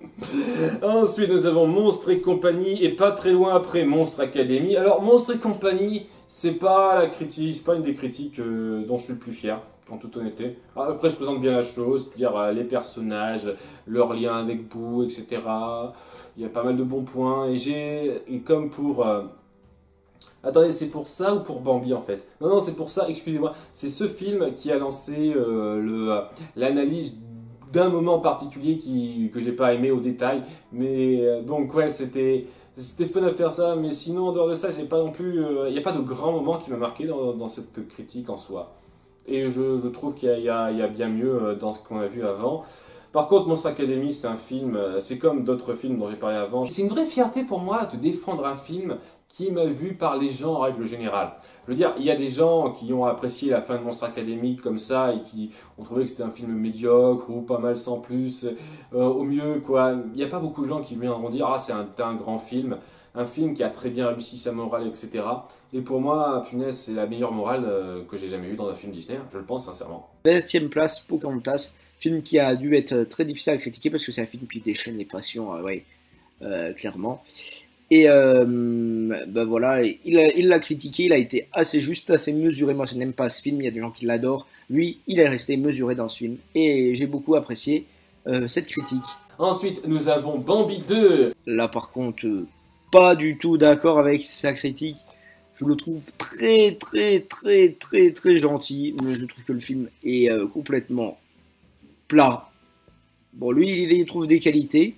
Ensuite, nous avons Monstres et compagnie, et pas très loin après Monstre Academy. Alors, Monstres et compagnie, c'est pas la critique, c'est pas une des critiques euh, dont je suis le plus fier, en toute honnêteté. Alors, après, je présente bien la chose, c'est-à-dire euh, les personnages, leur lien avec Boo, et cetera. Il y a pas mal de bons points, et j'ai, et comme pour... Euh, Attendez, c'est pour ça ou pour Bambi en fait? Non, non, c'est pour ça, excusez-moi. C'est ce film qui a lancé euh, le, l'analyse d'un moment particulier qui, que j'ai pas aimé au détail. Mais euh, donc, ouais, c'était c'était fun à faire ça. Mais sinon, en dehors de ça, j'ai pas non plus. Il euh, n'y a pas de grand moment qui m'a marqué dans, dans cette critique en soi. Et je, je trouve qu'il y, y, y a bien mieux dans ce qu'on a vu avant. Par contre, Monstre Academy, c'est un film, c'est comme d'autres films dont j'ai parlé avant. C'est une vraie fierté pour moi de défendre un film qui est mal vu par les gens en règle générale. Je veux dire, il y a des gens qui ont apprécié la fin de Monstre Academy comme ça et qui ont trouvé que c'était un film médiocre ou pas mal sans plus, euh, au mieux quoi. Il n'y a pas beaucoup de gens qui viendront dire ah c'est un, un grand film, un film qui a très bien réussi sa morale, et cetera. Et pour moi, punaise, c'est la meilleure morale euh, que j'ai jamais eue dans un film Disney, je le pense sincèrement. vingtième place, Pocahontas, film qui a dû être très difficile à critiquer parce que c'est un film qui déchaîne les passions, euh, ouais, euh, clairement. Et euh, ben voilà, il a, il l'a critiqué, il a été assez juste, assez mesuré. Moi, je n'aime pas ce film, il y a des gens qui l'adorent. Lui, il est resté mesuré dans ce film. Et j'ai beaucoup apprécié euh, cette critique. Ensuite, nous avons Bambi deux. Là, par contre, euh, pas du tout d'accord avec sa critique. Je le trouve très, très, très, très, très gentil. Mais je trouve que le film est euh, complètement plat. Bon, lui, il y trouve des qualités.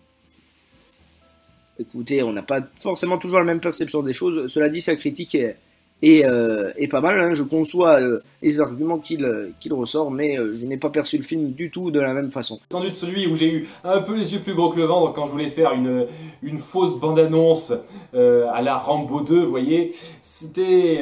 Écoutez, on n'a pas forcément toujours la même perception des choses. Cela dit, sa critique est, est, euh, est pas mal. Hein. Je conçois euh, les arguments qu'il euh, qu'il ressort, mais euh, je n'ai pas perçu le film du tout de la même façon. Sans doute celui où j'ai eu un peu les yeux plus gros que le ventre quand je voulais faire une, une fausse bande-annonce euh, à la Rambo deux, vous voyez. C'était...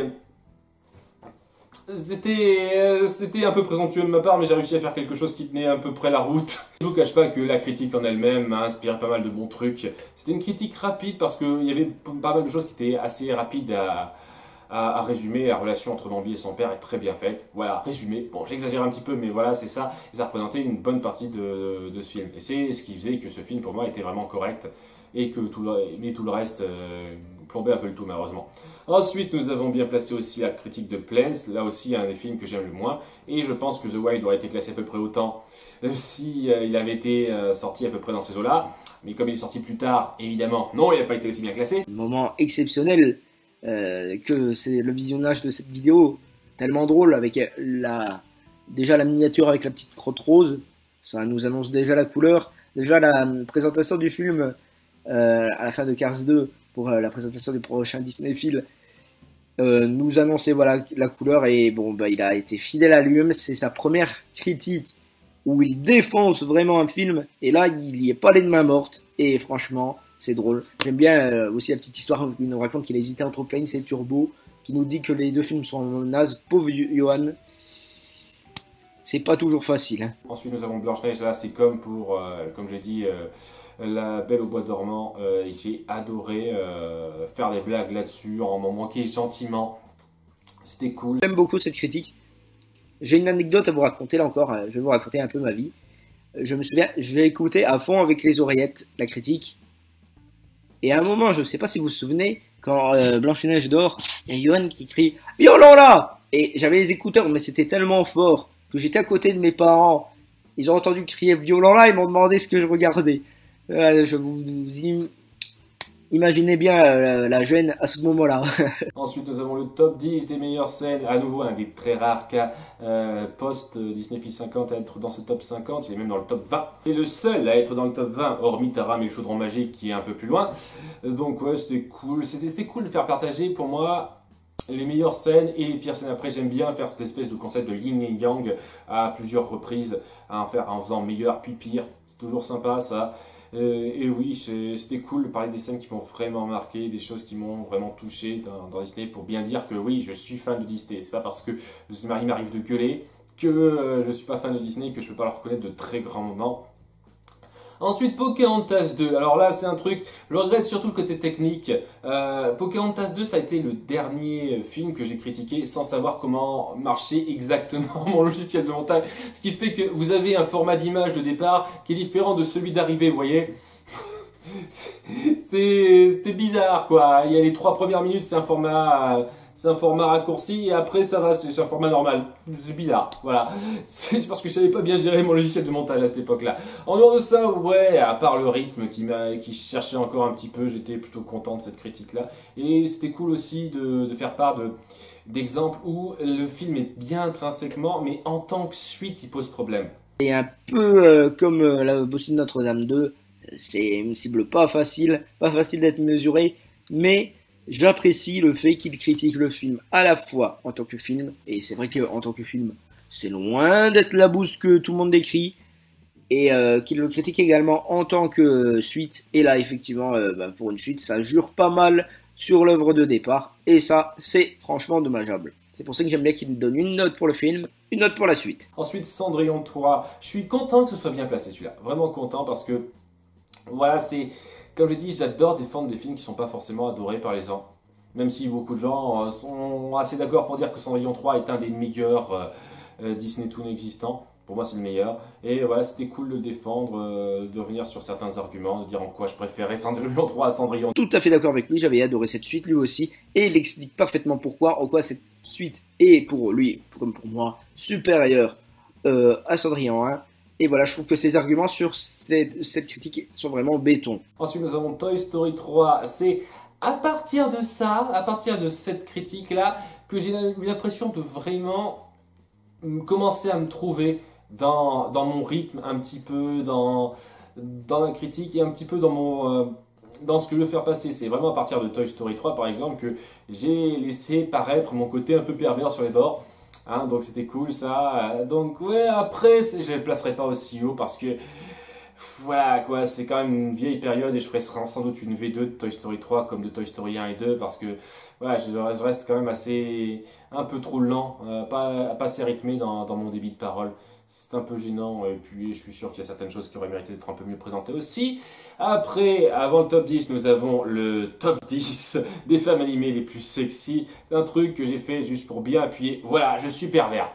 C'était euh, c'était un peu présomptueux de ma part, mais j'ai réussi à faire quelque chose qui tenait à peu près la route. Je vous cache pas que la critique en elle-même m'a inspiré pas mal de bons trucs. C'était une critique rapide parce qu'il y avait pas mal de choses qui étaient assez rapides à, à, à résumer. La relation entre Bambi et son père est très bien faite. Voilà, résumé. Bon, j'exagère un petit peu, mais voilà, c'est ça. Et ça représentait une bonne partie de, de ce film. Et c'est ce qui faisait que ce film, pour moi, était vraiment correct. Et que tout le, mais tout le reste euh, plombait un peu le tout, malheureusement. Ensuite, nous avons bien placé aussi la critique de Planes, là aussi un des films que j'aime le moins, et je pense que The Wild aurait été classé à peu près autant euh, si euh, il avait été euh, sorti à peu près dans ces eaux-là, mais comme il est sorti plus tard, évidemment, non, il n'a pas été aussi bien classé. Moment exceptionnel euh, que c'est le visionnage de cette vidéo, tellement drôle, avec la déjà la miniature avec la petite crotte rose, ça nous annonce déjà la couleur, déjà la présentation du film euh, à la fin de Cars deux, pour euh, la présentation du prochain Disney film, euh, nous annoncer voilà la couleur, et bon bah il a été fidèle à lui-même. C'est sa première critique où il défonce vraiment un film, et là il y est pas allé de main morte, et franchement c'est drôle. J'aime bien euh, aussi la petite histoire où il nous raconte qu'il a hésité entre Planes et Turbo, qui nous dit que les deux films sont nazes. Pauvre Johan, c'est pas toujours facile. Hein. Ensuite nous avons Blanche-Neige, là c'est comme pour, euh, comme j'ai dit, euh, La Belle au Bois dormant, euh, j'ai adoré euh, faire des blagues là-dessus, en m'en manquer gentiment, c'était cool. J'aime beaucoup cette critique. J'ai une anecdote à vous raconter là encore, je vais vous raconter un peu ma vie. Je me souviens, j'ai écouté à fond avec les oreillettes la critique, Et à un moment, je sais pas si vous vous souvenez, quand euh, Blanche-Neige dort, il y a Johan qui crie violon là. Et j'avais les écouteurs, mais c'était tellement fort que j'étais à côté de mes parents. Ils ont entendu crier violon là, ils m'ont demandé ce que je regardais. Euh, je vous, vous im- imaginez bien euh, la gêne à ce moment-là. Ensuite, nous avons le top dix des meilleures scènes. À nouveau, un des très rares cas euh, post-Disney Plus cinquante à être dans ce top cinquante. Il est même dans le top vingt. C'est le seul à être dans le top vingt, hormis Taram et le chaudron magique qui est un peu plus loin. Donc ouais, c'était cool. C'était c'était cool de faire partager pour moi les meilleures scènes et les pires scènes. Après, j'aime bien faire cette espèce de concept de yin et yang à plusieurs reprises, à en faire en faisant meilleur puis pire. C'est toujours sympa ça. Euh, et oui, c'était cool de parler des scènes qui m'ont vraiment marqué, des choses qui m'ont vraiment touché dans, dans Disney, pour bien dire que oui, je suis fan de Disney. C'est pas parce que il m'arrive de gueuler que euh, je suis pas fan de Disney, que je peux pas leur reconnaître de très grands moments. Ensuite, Pocahontas deux. Alors là, c'est un truc, je regrette surtout le côté technique. Euh, Pocahontas deux, ça a été le dernier film que j'ai critiqué sans savoir comment marchait exactement mon logiciel de montage. Ce qui fait que vous avez un format d'image de départ qui est différent de celui d'arrivée, vous voyez. C'était bizarre, quoi. Il y a les trois premières minutes, c'est un format... Euh, C'est un format raccourci et après ça va, c'est un format normal. C'est bizarre, voilà. C'est parce que je savais pas bien gérer mon logiciel de montage à cette époque-là. En dehors de ça, ouais, à part le rythme qui m'a, qui cherchait encore un petit peu, j'étais plutôt content de cette critique-là. Et c'était cool aussi de, de faire part de, d'exemples où le film est bien intrinsèquement, mais en tant que suite, il pose problème. Et un peu euh, comme euh, la Bossie de Notre-Dame deux, c'est une cible pas facile, pas facile d'être mesurée, mais j'apprécie le fait qu'il critique le film à la fois en tant que film, et c'est vrai qu'en tant que film, c'est loin d'être la bouse que tout le monde décrit, et euh, qu'il le critique également en tant que suite, et là effectivement, euh, bah, pour une suite, ça jure pas mal sur l'œuvre de départ, et ça, c'est franchement dommageable. C'est pour ça que j'aime bien qu'il donne une note pour le film, une note pour la suite. Ensuite, Cendrillon trois. Je suis content que ce soit bien placé celui-là. Vraiment content parce que, voilà, c'est... Comme je dis, j'adore défendre des films qui ne sont pas forcément adorés par les gens. Même si beaucoup de gens sont assez d'accord pour dire que Cendrillon trois est un des meilleurs euh, Disney Toon existants. Pour moi, c'est le meilleur. Et voilà, c'était cool de le défendre, euh, de revenir sur certains arguments, de dire en quoi je préférais Cendrillon trois à Cendrillon. Tout à fait d'accord avec lui, j'avais adoré cette suite lui aussi, et il explique parfaitement pourquoi, en quoi cette suite est pour lui, comme pour moi, supérieure euh, à Cendrillon un. Et voilà, je trouve que ses arguments sur cette, cette critique sont vraiment béton. Ensuite, nous avons Toy Story trois. C'est à partir de ça, à partir de cette critique-là, que j'ai eu l'impression de vraiment commencer à me trouver dans, dans mon rythme, un petit peu dans, dans la critique et un petit peu dans mon... Euh, dans ce que je veux faire passer. C'est vraiment à partir de Toy Story trois, par exemple, que j'ai laissé paraître mon côté un peu pervers sur les bords. Hein, donc c'était cool ça. Donc ouais, après je ne le placerai pas aussi haut parce que voilà quoi, c'est quand même une vieille période et je ferai sans doute une V deux de Toy Story trois comme de Toy Story un et deux parce que voilà, je reste quand même assez un peu trop lent, euh, pas, pas assez rythmé dans, dans mon débit de parole. C'est un peu gênant et puis je suis sûr qu'il y a certaines choses qui auraient mérité d'être un peu mieux présentées aussi. Après, avant le top dix, nous avons le top dix des femmes animées les plus sexy. C'est un truc que j'ai fait juste pour bien appuyer. Voilà, je suis pervers.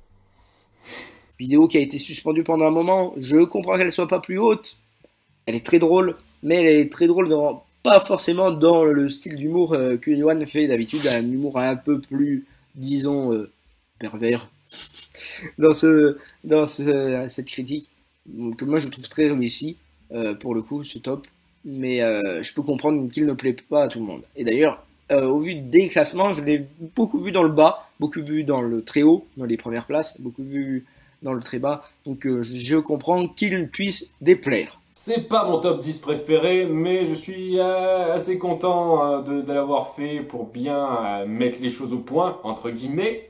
Vidéo qui a été suspendue pendant un moment, je comprends qu'elle soit pas plus haute. Elle est très drôle, mais elle est très drôle dans, pas forcément dans le style d'humour euh, que Yohan fait d'habitude, un humour un peu plus, disons, euh, pervers. Dans, ce, dans ce, cette critique, que moi je trouve très réussi, euh, pour le coup, ce top, mais euh, je peux comprendre qu'il ne plaît pas à tout le monde. Et d'ailleurs, euh, au vu des classements, je l'ai beaucoup vu dans le bas, beaucoup vu dans le très haut, dans les premières places, beaucoup vu dans le très bas, donc euh, je comprends qu'il puisse déplaire. C'est pas mon top dix préféré, mais je suis euh, assez content euh, de, de l'avoir fait pour bien euh, mettre les choses au point, entre guillemets.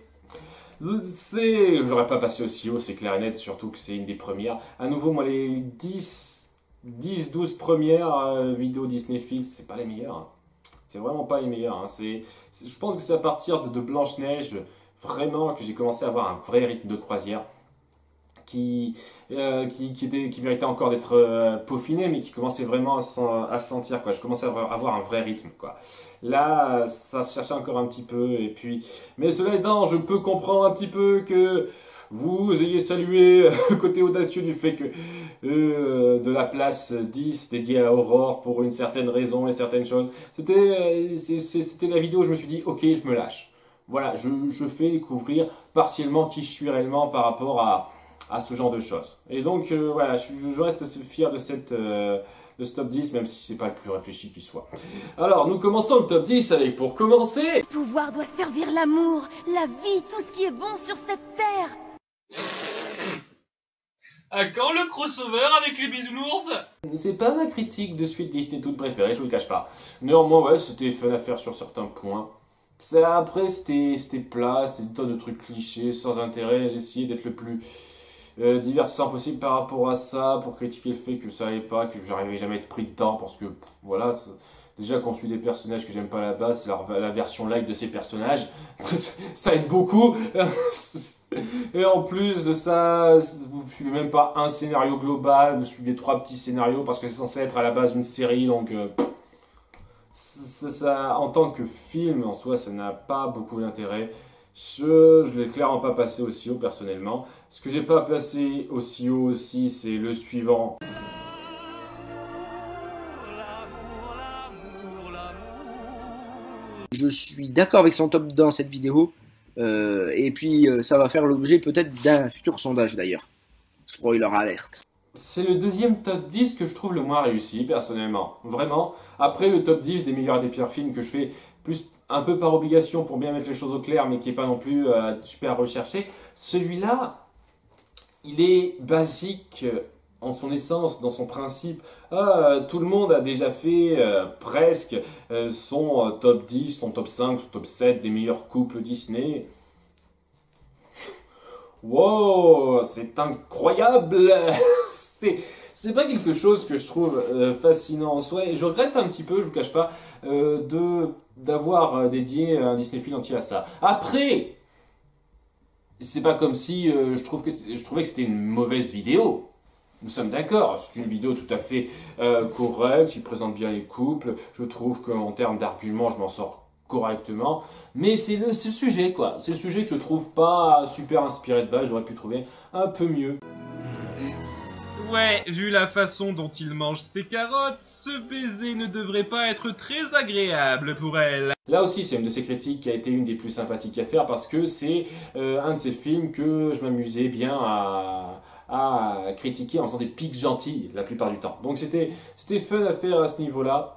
C'est, j'aurais pas passé aussi haut, c'est clair et net, surtout que c'est une des premières. À nouveau, moi, les dix, douze premières euh, vidéos Disney Fils, c'est pas les meilleures. Hein. C'est vraiment pas les meilleures. Hein. C'est, je pense que c'est à partir de, de Blanche-Neige, vraiment, que j'ai commencé à avoir un vrai rythme de croisière. qui, euh, qui, qui, était, qui méritait encore d'être euh, peaufiné, mais qui commençait vraiment à, sen- à se sentir, quoi. Je commençais à avoir avoir un vrai rythme, quoi. Là, ça se cherchait encore un petit peu, et puis... Mais cela étant, je peux comprendre un petit peu que vous ayez salué le côté audacieux du fait que euh, de la place dix dédiée à Aurore pour une certaine raison et certaines choses. C'était euh, c'est- c'est- c'était la vidéo où je me suis dit, ok, je me lâche. Voilà, je, je fais découvrir partiellement qui je suis réellement par rapport à, à ce genre de choses. Et donc, euh, voilà, je, suis- je reste fier de cette... euh, de ce top dix, même si c'est pas le plus réfléchi qui soit. Alors, nous commençons le top dix avec, pour commencer... Le pouvoir doit servir l'amour, la vie, tout ce qui est bon sur cette terre. À quand le crossover avec les bisounours? C'est pas ma critique de suite Disney toute préférée, je vous le cache pas. Néanmoins, ouais, c'était fun à faire sur certains points. Ça, après, c'était c'était plat, c'était des tonnes de trucs clichés, sans intérêt. J'ai essayé d'être le plus euh, divertissant possible par rapport à ça, pour critiquer le fait que ça allait pas, que j'arrivais jamais à être pris dedans, parce que, pff, voilà, c'est- déjà qu'on suit des personnages que j'aime pas à la base, c'est la, la version light de ces personnages, ça aide beaucoup. Et en plus de ça, vous suivez même pas un scénario global, vous suivez trois petits scénarios parce que c'est censé être à la base une série, donc euh, pff, ça, ça- en tant que film en soi, ça n'a pas beaucoup d'intérêt. Je, je l'ai clairement pas passé aussi haut personnellement. Ce que j'ai pas passé aussi haut aussi, c'est le suivant. Je suis d'accord avec son top dans cette vidéo. Euh, et puis euh, ça va faire l'objet peut-être d'un futur sondage d'ailleurs. Spoiler alerte. C'est le deuxième top dix que je trouve le moins réussi, personnellement. Vraiment. Après le top dix des meilleurs et des pires films que je fais, plus un peu par obligation pour bien mettre les choses au clair, mais qui est pas non plus euh, super recherché. Celui-là, il est basique euh, en son essence, dans son principe. Ah, tout le monde a déjà fait euh, presque euh, son euh, top dix, son top cinq, son top sept des meilleurs couples Disney. Wow, c'est incroyable! C'est, c'est pas quelque chose que je trouve euh, fascinant en soi, et je regrette un petit peu, je vous cache pas, euh, de, d'avoir euh, dédié un Disney-film entier à ça. Après, c'est pas comme si euh, je, trouve que c'est- je trouvais que c'était une mauvaise vidéo. Nous sommes d'accord, c'est une vidéo tout à fait euh, correcte, il présente bien les couples, je trouve qu'en termes d'argument, je m'en sors correctement, mais c'est le, c'est le sujet, quoi. C'est le sujet que je trouve pas super inspiré de base, j'aurais pu trouver un peu mieux. Ouais, vu la façon dont il mange ses carottes, ce baiser ne devrait pas être très agréable pour elle. Là aussi, c'est une de ces critiques qui a été une des plus sympathiques à faire parce que c'est euh, un de ces films que je m'amusais bien à, à critiquer en faisant des pics gentils la plupart du temps. Donc c'était c'était fun à faire à ce niveau-là.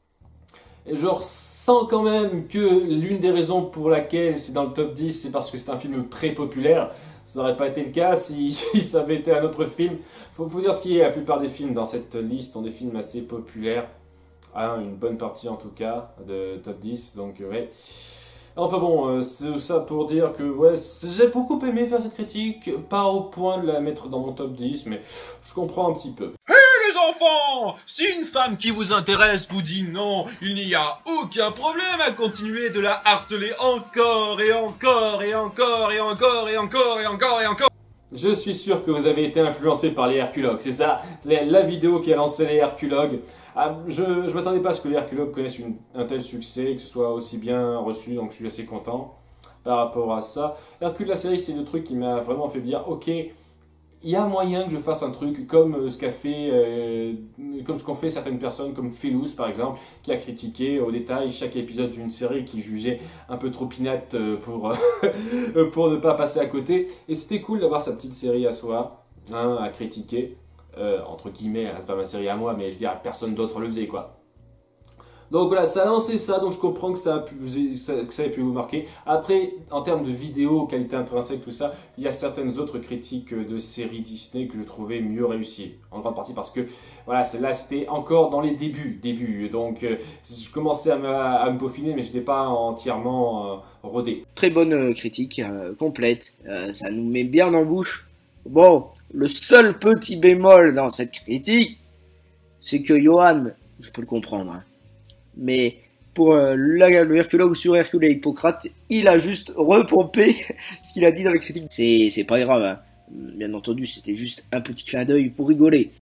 Et je ressens quand même que l'une des raisons pour laquelle c'est dans le top dix, c'est parce que c'est un film très populaire. Ça n'aurait pas été le cas si, si ça avait été un autre film. Faut, faut dire ce qui est, la plupart des films dans cette liste ont des films assez populaires. Hein, une bonne partie en tout cas de top dix, donc euh, ouais. Enfin bon, euh, c'est ça pour dire que ouais, j'ai beaucoup aimé faire cette critique, pas au point de la mettre dans mon top dix, mais je comprends un petit peu. Les enfants, si une femme qui vous intéresse vous dit non, il n'y a aucun problème à continuer de la harceler encore et encore et encore et encore et encore et encore et encore. Je suis sûr que vous avez été influencé par les Herculogues, c'est ça, la, la vidéo qui a lancé les Herculogues. Ah, je ne m'attendais pas à ce que les Herculogues connaissent une, un tel succès, que ce soit aussi bien reçu, donc je suis assez content par rapport à ça. Hercule, la série, c'est le truc qui m'a vraiment fait dire, ok, il y a moyen que je fasse un truc comme euh, ce qu'a fait, euh, comme ce qu'ont fait certaines personnes, comme Philous par exemple, qui a critiqué au détail chaque épisode d'une série qui jugeait un peu trop inapte euh, pour, euh, pour ne pas passer à côté. Et c'était cool d'avoir sa petite série à soi, hein, à critiquer, euh, entre guillemets, hein, c'est pas ma série à moi, mais je veux dire, personne d'autre le faisait, quoi. Donc voilà, ça a lancé ça, donc je comprends que ça, a pu, ça, que ça ait pu vous marquer. Après, en termes de vidéo, qualité intrinsèque, tout ça, il y a certaines autres critiques de séries Disney que je trouvais mieux réussies. En grande partie parce que, voilà, celle-là, c'était encore dans les débuts, débuts. Donc, euh, je commençais à me, à me peaufiner, mais je n'étais pas entièrement euh, rodé. Très bonne euh, critique, euh, complète. Euh, ça nous met bien en bouche. Bon, le seul petit bémol dans cette critique, c'est que Johan, je peux le comprendre, hein, mais pour euh, la, le Herculogue sur Hercule et Hippocrate, il a juste repompé ce qu'il a dit dans la critique. C'est, c'est pas grave, hein. Bien entendu, c'était juste un petit clin d'œil pour rigoler.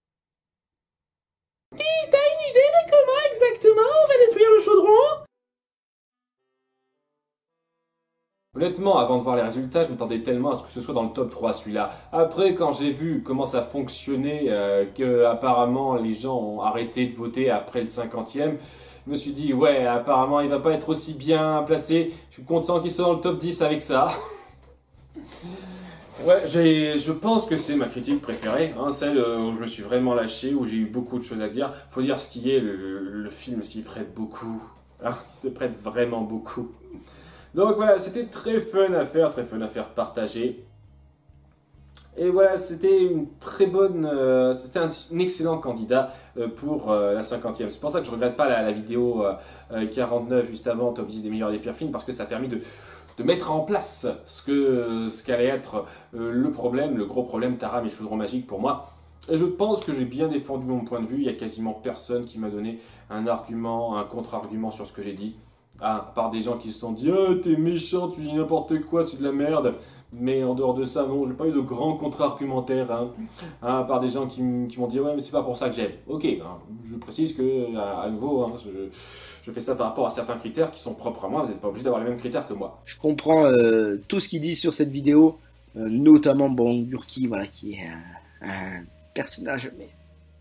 T'as une idée de comment exactement on va détruire le chaudron? Honnêtement, avant de voir les résultats, je m'attendais tellement à ce que ce soit dans le top trois celui-là. Après, quand j'ai vu comment ça fonctionnait, euh, que apparemment les gens ont arrêté de voter après le cinquantième, je me suis dit, ouais, apparemment il va pas être aussi bien placé. Je suis content qu'il soit dans le top dix avec ça. Ouais, j'ai, je pense que c'est ma critique préférée, hein, celle où je me suis vraiment lâché, où j'ai eu beaucoup de choses à dire. Faut dire ce qui est, le, le film s'y prête beaucoup. Hein, il s'y prête vraiment beaucoup. Donc voilà, c'était très fun à faire, très fun à faire partager. Et voilà, c'était une très bonne, euh, c'était un, un excellent candidat euh, pour euh, la cinquantième. C'est pour ça que je ne regrette pas la, la vidéo euh, quarante-neuf juste avant, top dix des meilleurs et des pires films, parce que ça a permis de, de mettre en place ce que ce qu'allait être euh, le problème, le gros problème Taram et le chaudron magique pour moi. Et je pense que j'ai bien défendu mon point de vue. Il n'y a quasiment personne qui m'a donné un argument, un contre-argument sur ce que j'ai dit. Ah, à part des gens qui se sont dit « Oh, t'es méchant, tu dis n'importe quoi, c'est de la merde ». Mais en dehors de ça, non, j'ai pas eu de grands contre-argumentaires. Hein. Hein, à part des gens qui m'ont dit « Ouais, mais c'est pas pour ça que j'aime ». Ok, hein, je précise que, à, à nouveau, hein, je, je fais ça par rapport à certains critères qui sont propres à moi. Vous n'êtes pas obligé d'avoir les mêmes critères que moi. Je comprends euh, tout ce qu'ils disent sur cette vidéo, euh, notamment Bang Burki, voilà, qui est un, un personnage, mais...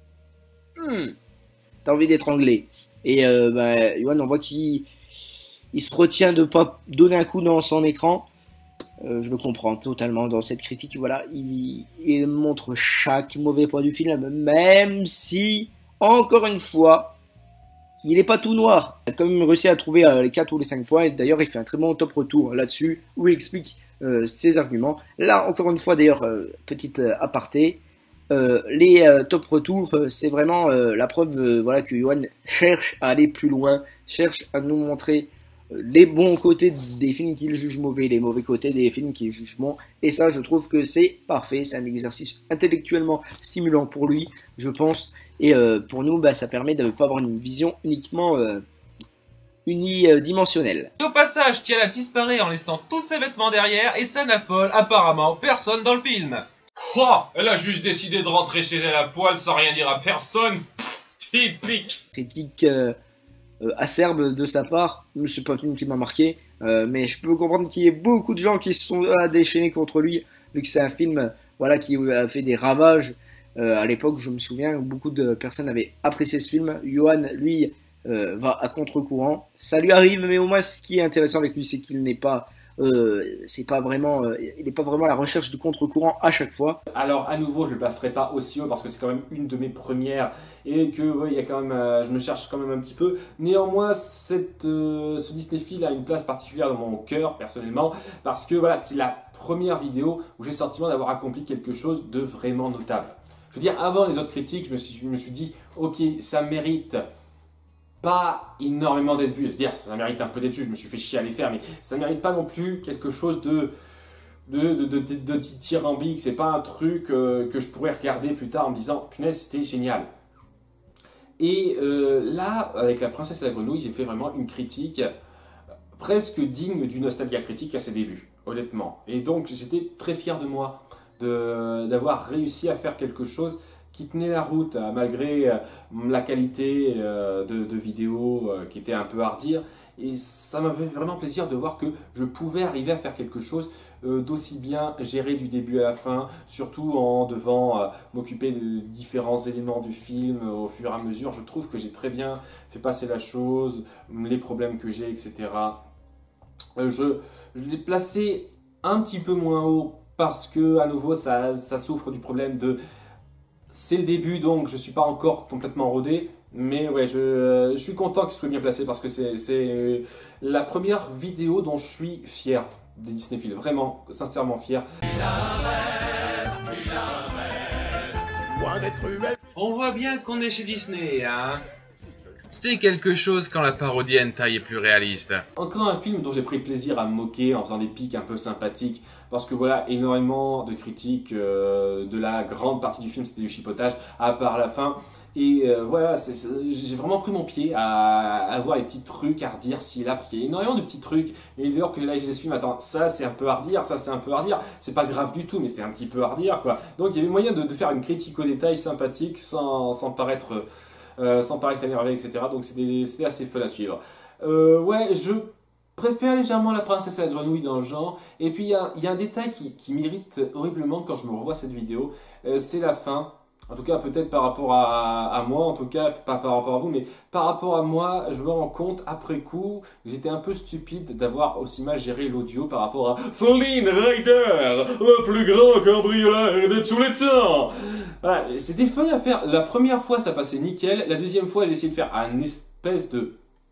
Hmm, t'as envie d'étrangler. Et euh, bah, Yoann, on voit qu'il... Il se retient de pas donner un coup dans son écran. Euh, je le comprends totalement dans cette critique. Voilà, il, il montre chaque mauvais point du film, même si, encore une fois, il n'est pas tout noir. Il a quand même réussi à trouver euh, les quatre ou les cinq points. Et d'ailleurs, il fait un très bon top retour là-dessus, où il explique euh, ses arguments. Là, encore une fois, d'ailleurs, euh, petite euh, aparté. Euh, les euh, top retours, euh, c'est vraiment euh, la preuve euh, voilà, que Yoann cherche à aller plus loin, cherche à nous montrer les bons côtés des films qu'il juge mauvais, les mauvais côtés des films qu'il juge bons, et ça je trouve que c'est parfait, c'est un exercice intellectuellement stimulant pour lui, je pense, et euh, pour nous bah, ça permet de ne pas avoir une vision uniquement euh, unidimensionnelle. Au passage, T'Challa disparaît en laissant tous ses vêtements derrière et ça n'affole apparemment personne dans le film. Oh, elle a juste décidé de rentrer chez elle à poil sans rien dire à personne. Pff, typique. Critique euh, Euh, acerbe de sa part, c'est pas un film qui m'a marqué, euh, mais je peux comprendre qu'il y ait beaucoup de gens qui se sont euh, déchaînés contre lui, vu que c'est un film voilà, qui a fait des ravages euh, à l'époque, je me souviens, beaucoup de personnes avaient apprécié ce film. Yoann, lui, euh, va à contre-courant, ça lui arrive, mais au moins ce qui est intéressant avec lui, c'est qu'il n'est pas Euh, c'est pas vraiment, euh, il n'est pas vraiment à la recherche de contre-courant à chaque fois. Alors à nouveau, je le placerai pas aussi haut parce que c'est quand même une de mes premières et que ouais, il y a quand même, euh, je me cherche quand même un petit peu. Néanmoins, cette, euh, ce Disney-Film a une place particulière dans mon cœur personnellement parce que voilà, c'est la première vidéo où j'ai le sentiment d'avoir accompli quelque chose de vraiment notable. Je veux dire, avant les autres critiques, je me suis, je me suis dit, ok, ça mérite pas énormément d'être vu, je veux dire, ça mérite un peu d'être vu, je me suis fait chier à les faire, mais ça mérite pas non plus quelque chose de, de, de, de, de, de dithyrambique, c'est pas un truc euh, que je pourrais regarder plus tard en me disant, punaise, c'était génial. Et euh, là, avec La Princesse et la Grenouille, j'ai fait vraiment une critique presque digne du Nostalgia Critique à ses débuts, honnêtement. Et donc, j'étais très fier de moi, d'avoir réussi à faire quelque chose qui tenait la route, euh, malgré euh, la qualité euh, de, de vidéo euh, qui était un peu hardir. Et ça m'avait vraiment plaisir de voir que je pouvais arriver à faire quelque chose euh, d'aussi bien géré du début à la fin, surtout en devant euh, m'occuper de différents éléments du film euh, au fur et à mesure. Je trouve que j'ai très bien fait passer la chose, les problèmes que j'ai, et cetera. Euh, je je l'ai placé un petit peu moins haut parce que, à nouveau, ça, ça souffre du problème de... C'est le début, donc je ne suis pas encore complètement rodé. Mais ouais, je, je suis content qu'il soit bien placé parce que c'est la première vidéo dont je suis fier des Disney-Film. Vraiment, sincèrement fier. On voit bien qu'on est chez Disney, hein. c'est quelque chose quand la parodie hentai est plus réaliste. Encore un film dont j'ai pris plaisir à me moquer en faisant des pics un peu sympathiques, parce que voilà, énormément de critiques euh, de la grande partie du film, c'était du chipotage, à part la fin. Et euh, voilà, j'ai vraiment pris mon pied à, à voir les petits trucs à redire ci et là, parce qu'il y a énormément de petits trucs. Et dès lors que là, je les films, attends, ça c'est un peu à redire, ça c'est un peu à redire, c'est pas grave du tout, mais c'était un petit peu à redire, quoi. Donc il y avait moyen de, de faire une critique au détail sympathique sans, sans paraître... Euh, sans paraître énervé, et cetera. Donc c'était assez fun à suivre. Euh, ouais, je préfère légèrement La Princesse et la Grenouille dans le genre. Et puis il y, y a un détail qui, qui m'irrite horriblement quand je me revois cette vidéo. Euh, c'est la fin. En tout cas, peut-être par rapport à, à moi, en tout cas, pas par rapport à vous, mais par rapport à moi, je me rends compte, après coup, j'étais un peu stupide d'avoir aussi mal géré l'audio par rapport à Flynn Rider, le plus grand cambrioleur de tous les temps. Voilà, c'était fun à faire. La première fois, ça passait nickel. La deuxième fois, j'ai essayé de faire un espèce de...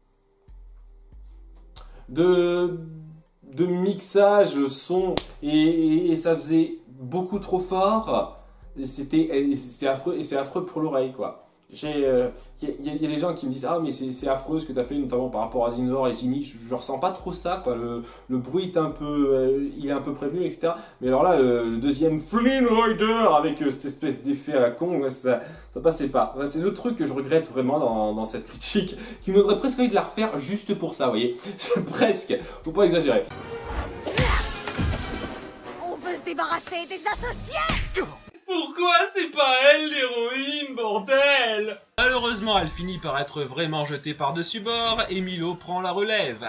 de... de mixage son, et, et, et ça faisait beaucoup trop fort. C'était, c'est affreux, et c'est affreux pour l'oreille, quoi. Il euh, y, y, y a des gens qui me disent « Ah, mais c'est affreux ce que tu as fait, notamment par rapport à Dinor et Ginny. » Je, je ressens pas trop ça, quoi. Le, le bruit est un peu, euh, il est un peu prévenu, et cetera. Mais alors là, le, le deuxième Flynn Rider, avec euh, cette espèce d'effet à la con, ça, ça passait pas. C'est le truc que je regrette vraiment dans, dans cette critique, qui me donnerait presque envie de la refaire juste pour ça, vous voyez. C'est presque, faut pas exagérer. On veut se débarrasser des associés. Pourquoi c'est pas elle l'héroïne, bordel? Malheureusement, elle finit par être vraiment jetée par-dessus bord et Milo prend la relève.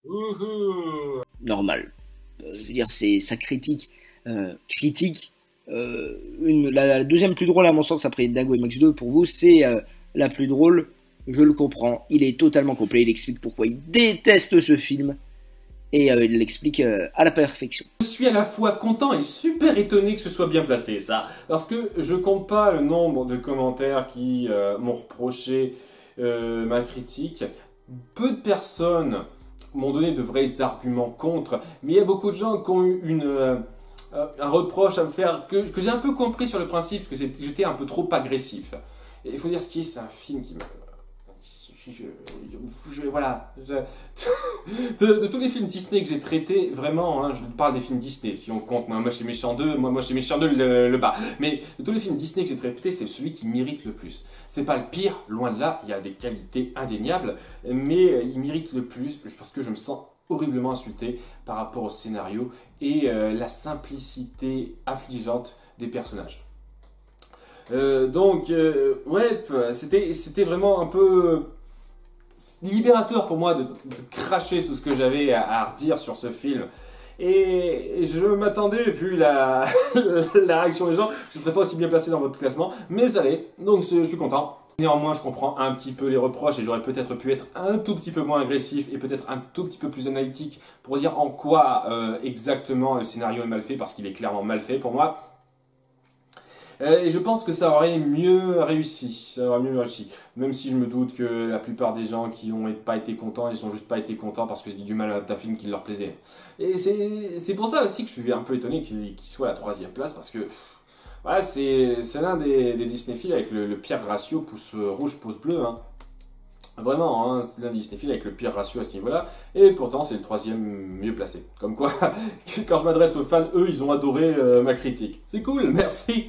Ouhou. Normal. Euh, je veux dire, c'est sa critique. Euh, critique. Euh, une, la, la deuxième plus drôle à mon sens après Dingo et Max deux pour vous, c'est euh, la plus drôle. Je le comprends. Il est totalement complet. Il explique pourquoi il déteste ce film. Et euh, il l'explique euh, à la perfection. Je suis à la fois content et super étonné que ce soit bien placé, ça. Parce que je compte pas le nombre de commentaires qui euh, m'ont reproché euh, ma critique. Peu de personnes m'ont donné de vrais arguments contre, mais il y a beaucoup de gens qui ont eu une, euh, un reproche à me faire, que, que j'ai un peu compris sur le principe, parce que j'étais un peu trop agressif. Et il faut dire ce qui est, c'est un film qui me... Je, je, je, voilà, je, de, de tous les films Disney que j'ai traités, vraiment, hein, je parle des films Disney, si on compte, moi, moi chez Méchant deux, moi, moi chez Méchant deux le, le bas, mais de tous les films Disney que j'ai traités, c'est celui qui mérite le plus. C'est pas le pire, loin de là, il y a des qualités indéniables, mais il mérite le plus, parce que je me sens horriblement insulté par rapport au scénario et euh, la simplicité affligeante des personnages. Euh, donc, euh, ouais, c'était c'était vraiment un peu libérateur pour moi de, de cracher tout ce que j'avais à, à redire sur ce film. Et je m'attendais, vu la, la réaction des gens, je ne serais pas aussi bien placé dans votre classement, mais ça l'est, donc je suis content. Néanmoins, je comprends un petit peu les reproches et j'aurais peut-être pu être un tout petit peu moins agressif et peut-être un tout petit peu plus analytique pour dire en quoi euh, exactement le scénario est mal fait, parce qu'il est clairement mal fait pour moi. Et je pense que ça aurait mieux réussi, ça aurait mieux réussi. Même si je me doute que la plupart des gens qui n'ont pas été contents, ils n'ont juste pas été contents parce que j'ai dit du mal à un film qui leur plaisait. Et c'est pour ça aussi que je suis un peu étonné qu'il soit à la troisième place, parce que ouais, c'est l'un des, des Disney-films avec le, le pire ratio pouce rouge, pouce bleu. Hein. Vraiment, hein, c'est l'un des Disney-films avec le pire ratio à ce niveau-là, et pourtant c'est le troisième mieux placé. Comme quoi, quand je m'adresse aux fans, eux, ils ont adoré euh, ma critique. C'est cool, merci.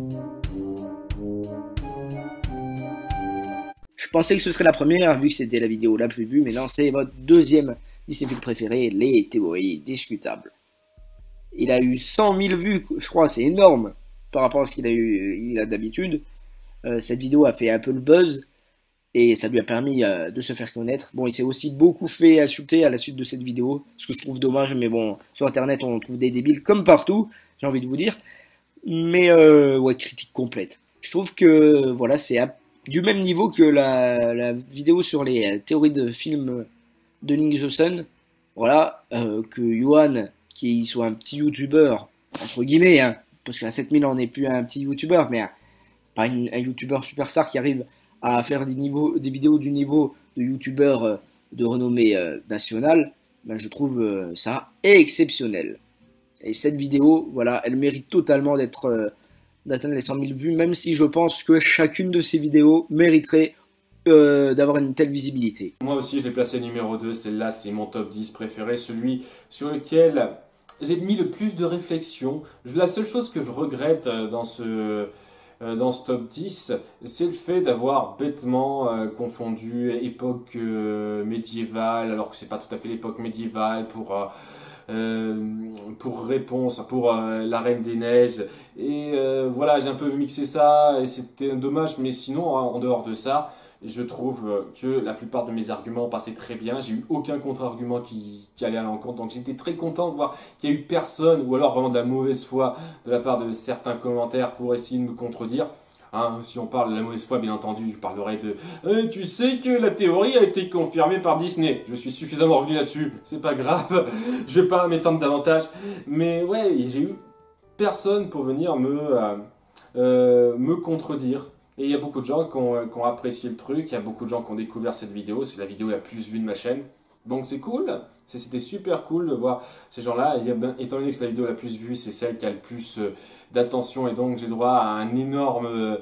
Je pensais que ce serait la première, vu que c'était la vidéo la plus vue, mais non, c'est votre deuxième Disney-film préféré, les théories discutables. Il a eu cent mille vues, je crois, c'est énorme, par rapport à ce qu'il a eu il a d'habitude. Euh, cette vidéo a fait un peu le buzz, et ça lui a permis euh, de se faire connaître. Bon, il s'est aussi beaucoup fait insulter à la suite de cette vidéo, ce que je trouve dommage, mais bon, sur internet on trouve des débiles comme partout, j'ai envie de vous dire. Mais euh, ouais, critique complète. Je trouve que voilà, c'est du même niveau que la, la vidéo sur les euh, théories de films de Ning the Sun. Voilà, euh, que Yuan, qui soit un petit youtubeur, entre guillemets, hein, parce qu'à sept mille on n'est plus un petit youtubeur, mais un, pas une, un youtubeur superstar qui arrive à faire des, niveaux, des vidéos du niveau de youtubeur euh, de renommée euh, nationale, ben je trouve euh, ça exceptionnel. Et cette vidéo, voilà, elle mérite totalement d'être euh, d'atteindre les cent mille vues, même si je pense que chacune de ces vidéos mériterait euh, d'avoir une telle visibilité. Moi aussi, je l'ai placé numéro deux. Celle-là, c'est mon top dix préféré. Celui sur lequel j'ai mis le plus de réflexion. La seule chose que je regrette dans ce, dans ce top dix, c'est le fait d'avoir bêtement euh, confondu époque euh, médiévale, alors que c'est pas tout à fait l'époque médiévale, pour... Euh, Euh, pour réponse pour euh, la Reine des Neiges, et euh, voilà, j'ai un peu mixé ça et c'était dommage, mais sinon en dehors de ça, je trouve que la plupart de mes arguments passaient très bien. J'ai eu aucun contre-argument qui, qui allait à l'encontre, donc j'étais très content de voir qu'il n'y a eu personne, ou alors vraiment de la mauvaise foi de la part de certains commentaires pour essayer de me contredire. Hein, si on parle de la mauvaise foi, bien entendu, je parlerai de euh, tu sais que la théorie a été confirmée par Disney. Je suis suffisamment revenu là-dessus, c'est pas grave, je vais pas m'étendre davantage. Mais ouais, j'ai eu personne pour venir me, euh, euh, me contredire. Et il y a beaucoup de gens qui ont, qui ont apprécié le truc, il y a beaucoup de gens qui ont découvert cette vidéo, c'est la vidéo la plus vue de ma chaîne. Donc c'est cool, c'était super cool de voir ces gens-là. Et ben, étant donné que c'est la vidéo la plus vue, c'est celle qui a le plus euh, d'attention, et donc j'ai droit à un énorme, euh,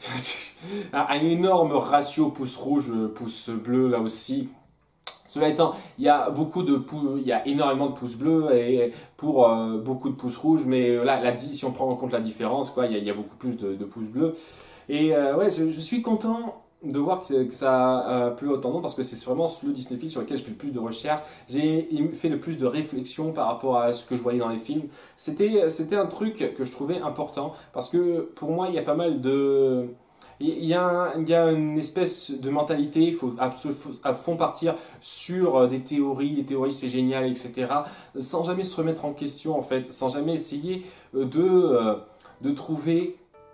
à un énorme ratio pouce rouge, pouce bleu là aussi. Cela étant, il y a beaucoup de il y a énormément de pouces bleus et pour euh, beaucoup de pouces rouges, mais là, la, si on prend en compte la différence, quoi, il y a, il y a beaucoup plus de, de pouces bleus. Et euh, ouais, je, je suis content de voir que, que ça a plu autant de, parce que c'est vraiment le Disney film sur lequel je fais le plus de recherches. J'ai fait le plus de réflexion par rapport à ce que je voyais dans les films. C'était c'était un truc que je trouvais important, parce que pour moi, il y a pas mal de... Il y, a un, il y a une espèce de mentalité, il faut à, à fond partir sur des théories, les théories c'est génial, et cetera, sans jamais se remettre en question en fait, sans jamais essayer de, de trouver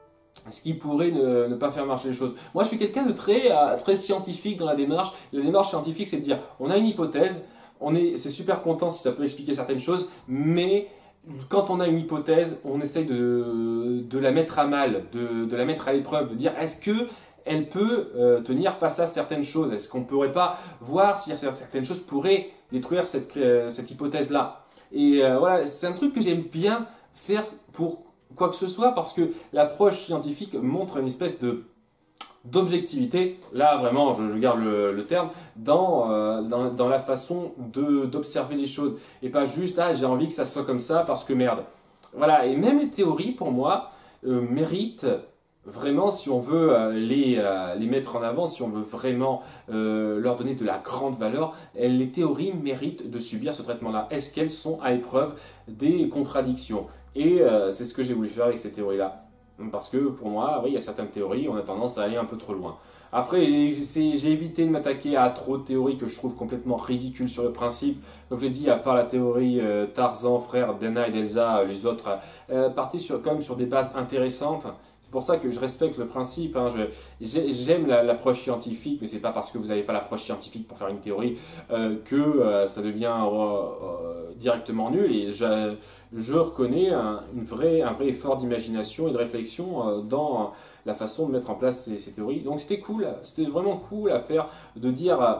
ce qui pourrait ne, ne pas faire marcher les choses. Moi je suis quelqu'un de très, très scientifique dans la démarche. La démarche scientifique, c'est de dire, on a une hypothèse, on est, c'est super content si ça peut expliquer certaines choses, mais... quand on a une hypothèse, on essaye de, de la mettre à mal, de, de la mettre à l'épreuve, de dire est-ce qu'elle peut euh, tenir face à certaines choses? Est-ce qu'on ne pourrait pas voir si certaines choses pourraient détruire cette, euh, cette hypothèse-là? Et euh, voilà, c'est un truc que j'aime bien faire pour quoi que ce soit, parce que l'approche scientifique montre une espèce de d'objectivité, là vraiment je, je garde le, le terme, dans, euh, dans, dans la façon de, d'observer les choses, et pas juste ah j'ai envie que ça soit comme ça parce que merde. Voilà, et même les théories pour moi euh, méritent vraiment, si on veut euh, les, euh, les mettre en avant, si on veut vraiment euh, leur donner de la grande valeur, elles, les théories méritent de subir ce traitement-là. Est-ce qu'elles sont à épreuve des contradictions? Et euh, c'est ce que j'ai voulu faire avec ces théories-là. Parce que pour moi, oui, il y a certaines théories, on a tendance à aller un peu trop loin. Après, j'ai évité de m'attaquer à trop de théories que je trouve complètement ridicules sur le principe. Comme je l'ai dit, à part la théorie euh, Tarzan, frère d'Anna et d'Elsa, euh, les autres euh, partaient sur, quand même sur des bases intéressantes. C'est pour ça que je respecte le principe. Hein. J'aime l'approche scientifique, mais c'est pas parce que vous n'avez pas l'approche scientifique pour faire une théorie euh, que euh, ça devient euh, euh, directement nul. Et je, je reconnais un, une vraie, un vrai effort d'imagination et de réflexion euh, dans euh, la façon de mettre en place ces, ces théories. Donc c'était cool, c'était vraiment cool à faire, de dire... Euh,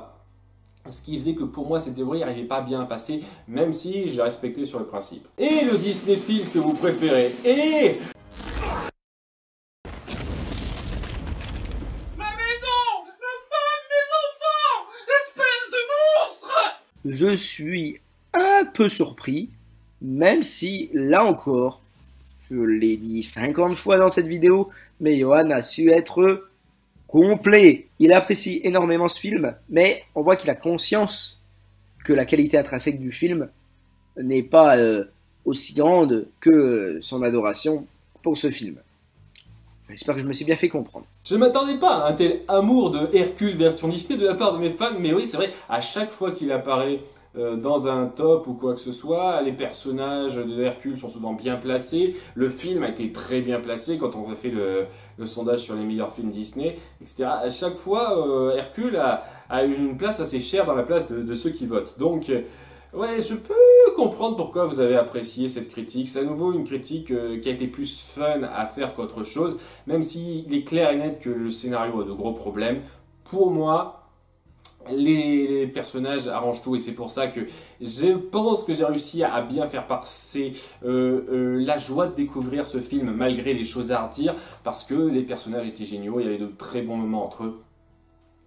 ce qui faisait que pour moi ces théories n'arrivaient pas bien à passer, même si je respectais sur le principe. Et le Disney film que vous préférez? Et... Je suis un peu surpris, même si, là encore, je l'ai dit cinquante fois dans cette vidéo, mais Johan a su être complet. Il apprécie énormément ce film, mais on voit qu'il a conscience que la qualité intrinsèque du film n'est pas euh, aussi grande que son adoration pour ce film. J'espère que je me suis bien fait comprendre. Je ne m'attendais pas à un tel amour de Hercule version Disney de la part de mes fans, mais oui, c'est vrai, à chaque fois qu'il apparaît euh, dans un top ou quoi que ce soit, les personnages de Hercule sont souvent bien placés, le film a été très bien placé quand on a fait le, le sondage sur les meilleurs films Disney, et cetera. À chaque fois, euh, Hercule a, a une place assez chère dans la place de, de ceux qui votent. Donc... Euh, ouais, je peux comprendre pourquoi vous avez apprécié cette critique. C'est à nouveau une critique euh, qui a été plus fun à faire qu'autre chose, même s'il est clair et net que le scénario a de gros problèmes. Pour moi, les, les personnages arrangent tout, et c'est pour ça que je pense que j'ai réussi à, à bien faire passer euh, euh, la joie de découvrir ce film malgré les choses à redire, parce que les personnages étaient géniaux, il y avait de très bons moments entre eux.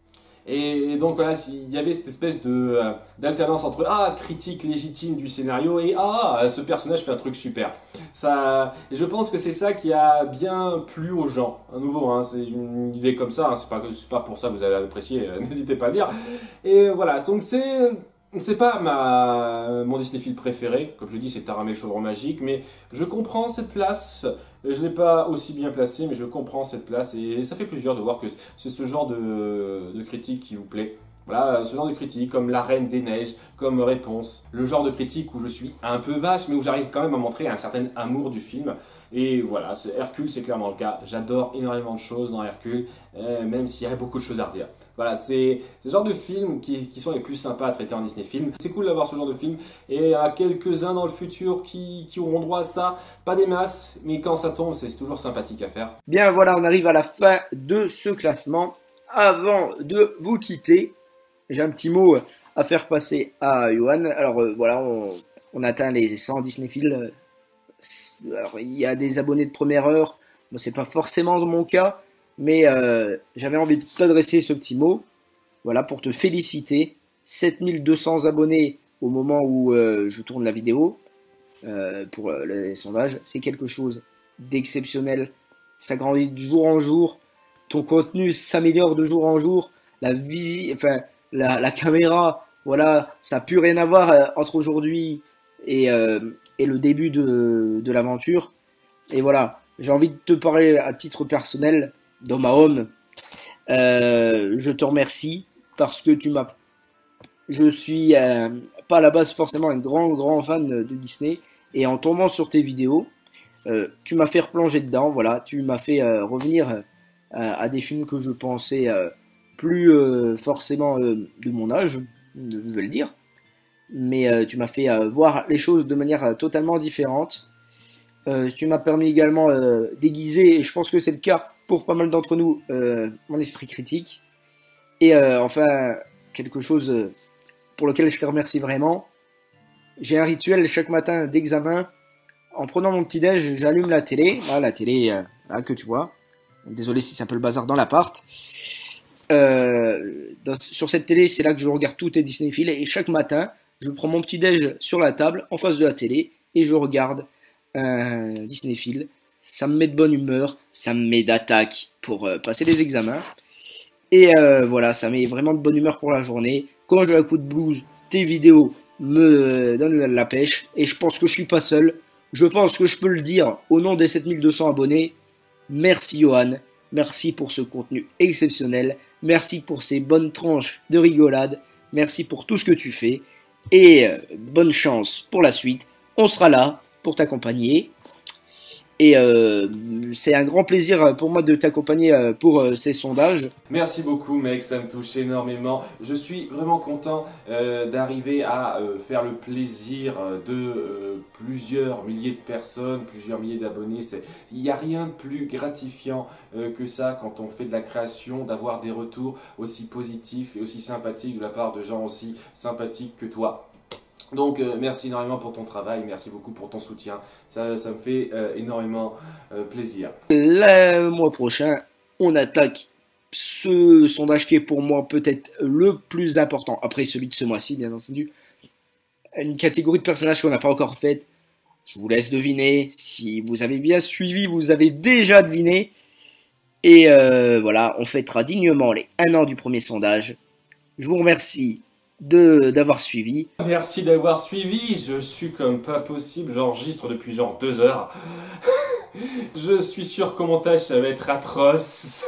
Et, et donc voilà, il y avait cette espèce de euh, d'alternance entre ah critique légitime du scénario et ah ce personnage fait un truc super. Ça, et je pense que c'est ça qui a bien plu aux gens. À nouveau, hein, c'est une idée comme ça, hein, c'est pas c'est pas pour ça que vous allez apprécier, euh, n'hésitez pas à le dire. Et voilà, donc c'est c'est pas ma mon Disney-Film préféré, comme je dis, c'est Taramé le chaudron magique, mais je comprends cette place. Je l'ai pas aussi bien placé, mais je comprends cette place et ça fait plaisir de voir que c'est ce genre de, de critique qui vous plaît. Voilà, ce genre de critique, comme La Reine des Neiges, comme Réponse. Le genre de critique où je suis un peu vache, mais où j'arrive quand même à montrer un certain amour du film. Et voilà, ce Hercule, c'est clairement le cas. J'adore énormément de choses dans Hercule, euh, même s'il y a beaucoup de choses à redire. Voilà, c'est ce genre de films qui, qui sont les plus sympas à traiter en Disney Film. C'est cool d'avoir ce genre de film. Et il y a quelques-uns dans le futur qui, qui auront droit à ça. Pas des masses, mais quand ça tombe, c'est toujours sympathique à faire. Bien voilà, on arrive à la fin de ce classement. Avant de vous quitter, j'ai un petit mot à faire passer à Johan. Alors euh, voilà, on, on atteint les cent Disney-Film. Alors il y a des abonnés de première heure. Bon, c'est pas forcément mon cas, mais euh, j'avais envie de t'adresser ce petit mot. Voilà, pour te féliciter. sept mille deux cents abonnés au moment où euh, je tourne la vidéo euh, pour euh, les sondages. C'est quelque chose d'exceptionnel. Ça grandit de jour en jour. Ton contenu s'améliore de jour en jour. La visi, enfin la, la caméra, voilà, ça n'a plus rien à voir euh, entre aujourd'hui et, euh, et le début de, de l'aventure. Et voilà, j'ai envie de te parler à titre personnel, dans ma home. Euh, je te remercie parce que tu m'as... Je suis euh, pas à la base forcément un grand grand fan de Disney. Et en tombant sur tes vidéos, euh, tu m'as fait replonger dedans, voilà, tu m'as fait euh, revenir euh, à des films que je pensais euh, plus euh, forcément euh, de mon âge, je vais le dire, mais euh, tu m'as fait euh, voir les choses de manière euh, totalement différente. Euh, tu m'as permis également euh, d'aiguiser, et je pense que c'est le cas pour pas mal d'entre nous, euh, mon esprit critique. Et euh, enfin, quelque chose euh, pour lequel je te remercie vraiment. J'ai un rituel chaque matin d'examen. En prenant mon petit déj, j'allume la télé, là, la télé euh, là, que tu vois. Désolé si c'est un peu le bazar dans l'appart. Euh, dans, sur cette télé, c'est là que je regarde tous tes Disney-Film. Et chaque matin, je prends mon petit déj sur la table, en face de la télé, et je regarde un Disney-Film. Ça me met de bonne humeur, ça me met d'attaque pour euh, passer les examens. Et euh, voilà, ça met vraiment de bonne humeur pour la journée. Quand j'ai un coup de blues, tes vidéos me euh, donnent la pêche. Et je pense que je suis pas seul. Je pense que je peux le dire au nom des sept mille deux cents abonnés. Merci Johan, merci pour ce contenu exceptionnel, merci pour ces bonnes tranches de rigolade, merci pour tout ce que tu fais, et euh, bonne chance pour la suite, on sera là pour t'accompagner, et euh, c'est un grand plaisir pour moi de t'accompagner euh, pour euh, ces sondages. Merci beaucoup mec, ça me touche énormément. Je suis vraiment content euh, d'arriver à euh, faire le plaisir de euh, plusieurs milliers de personnes, plusieurs milliers d'abonnés. Il n'y a rien de plus gratifiant euh, que ça quand on fait de la création, d'avoir des retours aussi positifs et aussi sympathiques de la part de gens aussi sympathiques que toi. Donc euh, merci énormément pour ton travail, merci beaucoup pour ton soutien, ça, ça me fait euh, énormément euh, plaisir. Le mois prochain, on attaque ce sondage qui est pour moi peut-être le plus important, après celui de ce mois-ci bien entendu. Une catégorie de personnages qu'on n'a pas encore faite, je vous laisse deviner, si vous avez bien suivi, vous avez déjà deviné. Et euh, voilà, on fêtera dignement les un an du premier sondage. Je vous remercie de d'avoir suivi. Merci d'avoir suivi, je suis comme pas possible, j'enregistre depuis genre deux heures. Je suis sûr qu'au montage ça va être atroce.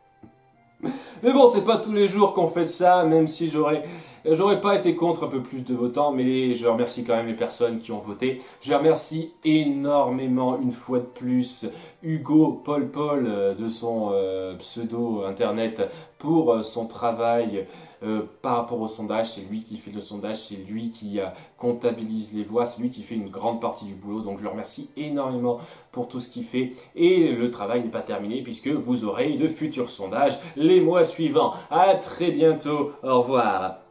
Mais bon, c'est pas tous les jours qu'on fait ça, même si j'aurais j'aurais pas été contre un peu plus de votants, mais je remercie quand même les personnes qui ont voté. Je remercie énormément, une fois de plus, Hugo Paul Paul de son euh, pseudo internet pour euh, son travail euh, par rapport au sondage. C'est lui qui fait le sondage, c'est lui qui euh, comptabilise les voix, c'est lui qui fait une grande partie du boulot. Donc je le remercie énormément pour tout ce qu'il fait. Et le travail n'est pas terminé puisque vous aurez de futurs sondages les mois suivants. À très bientôt, au revoir.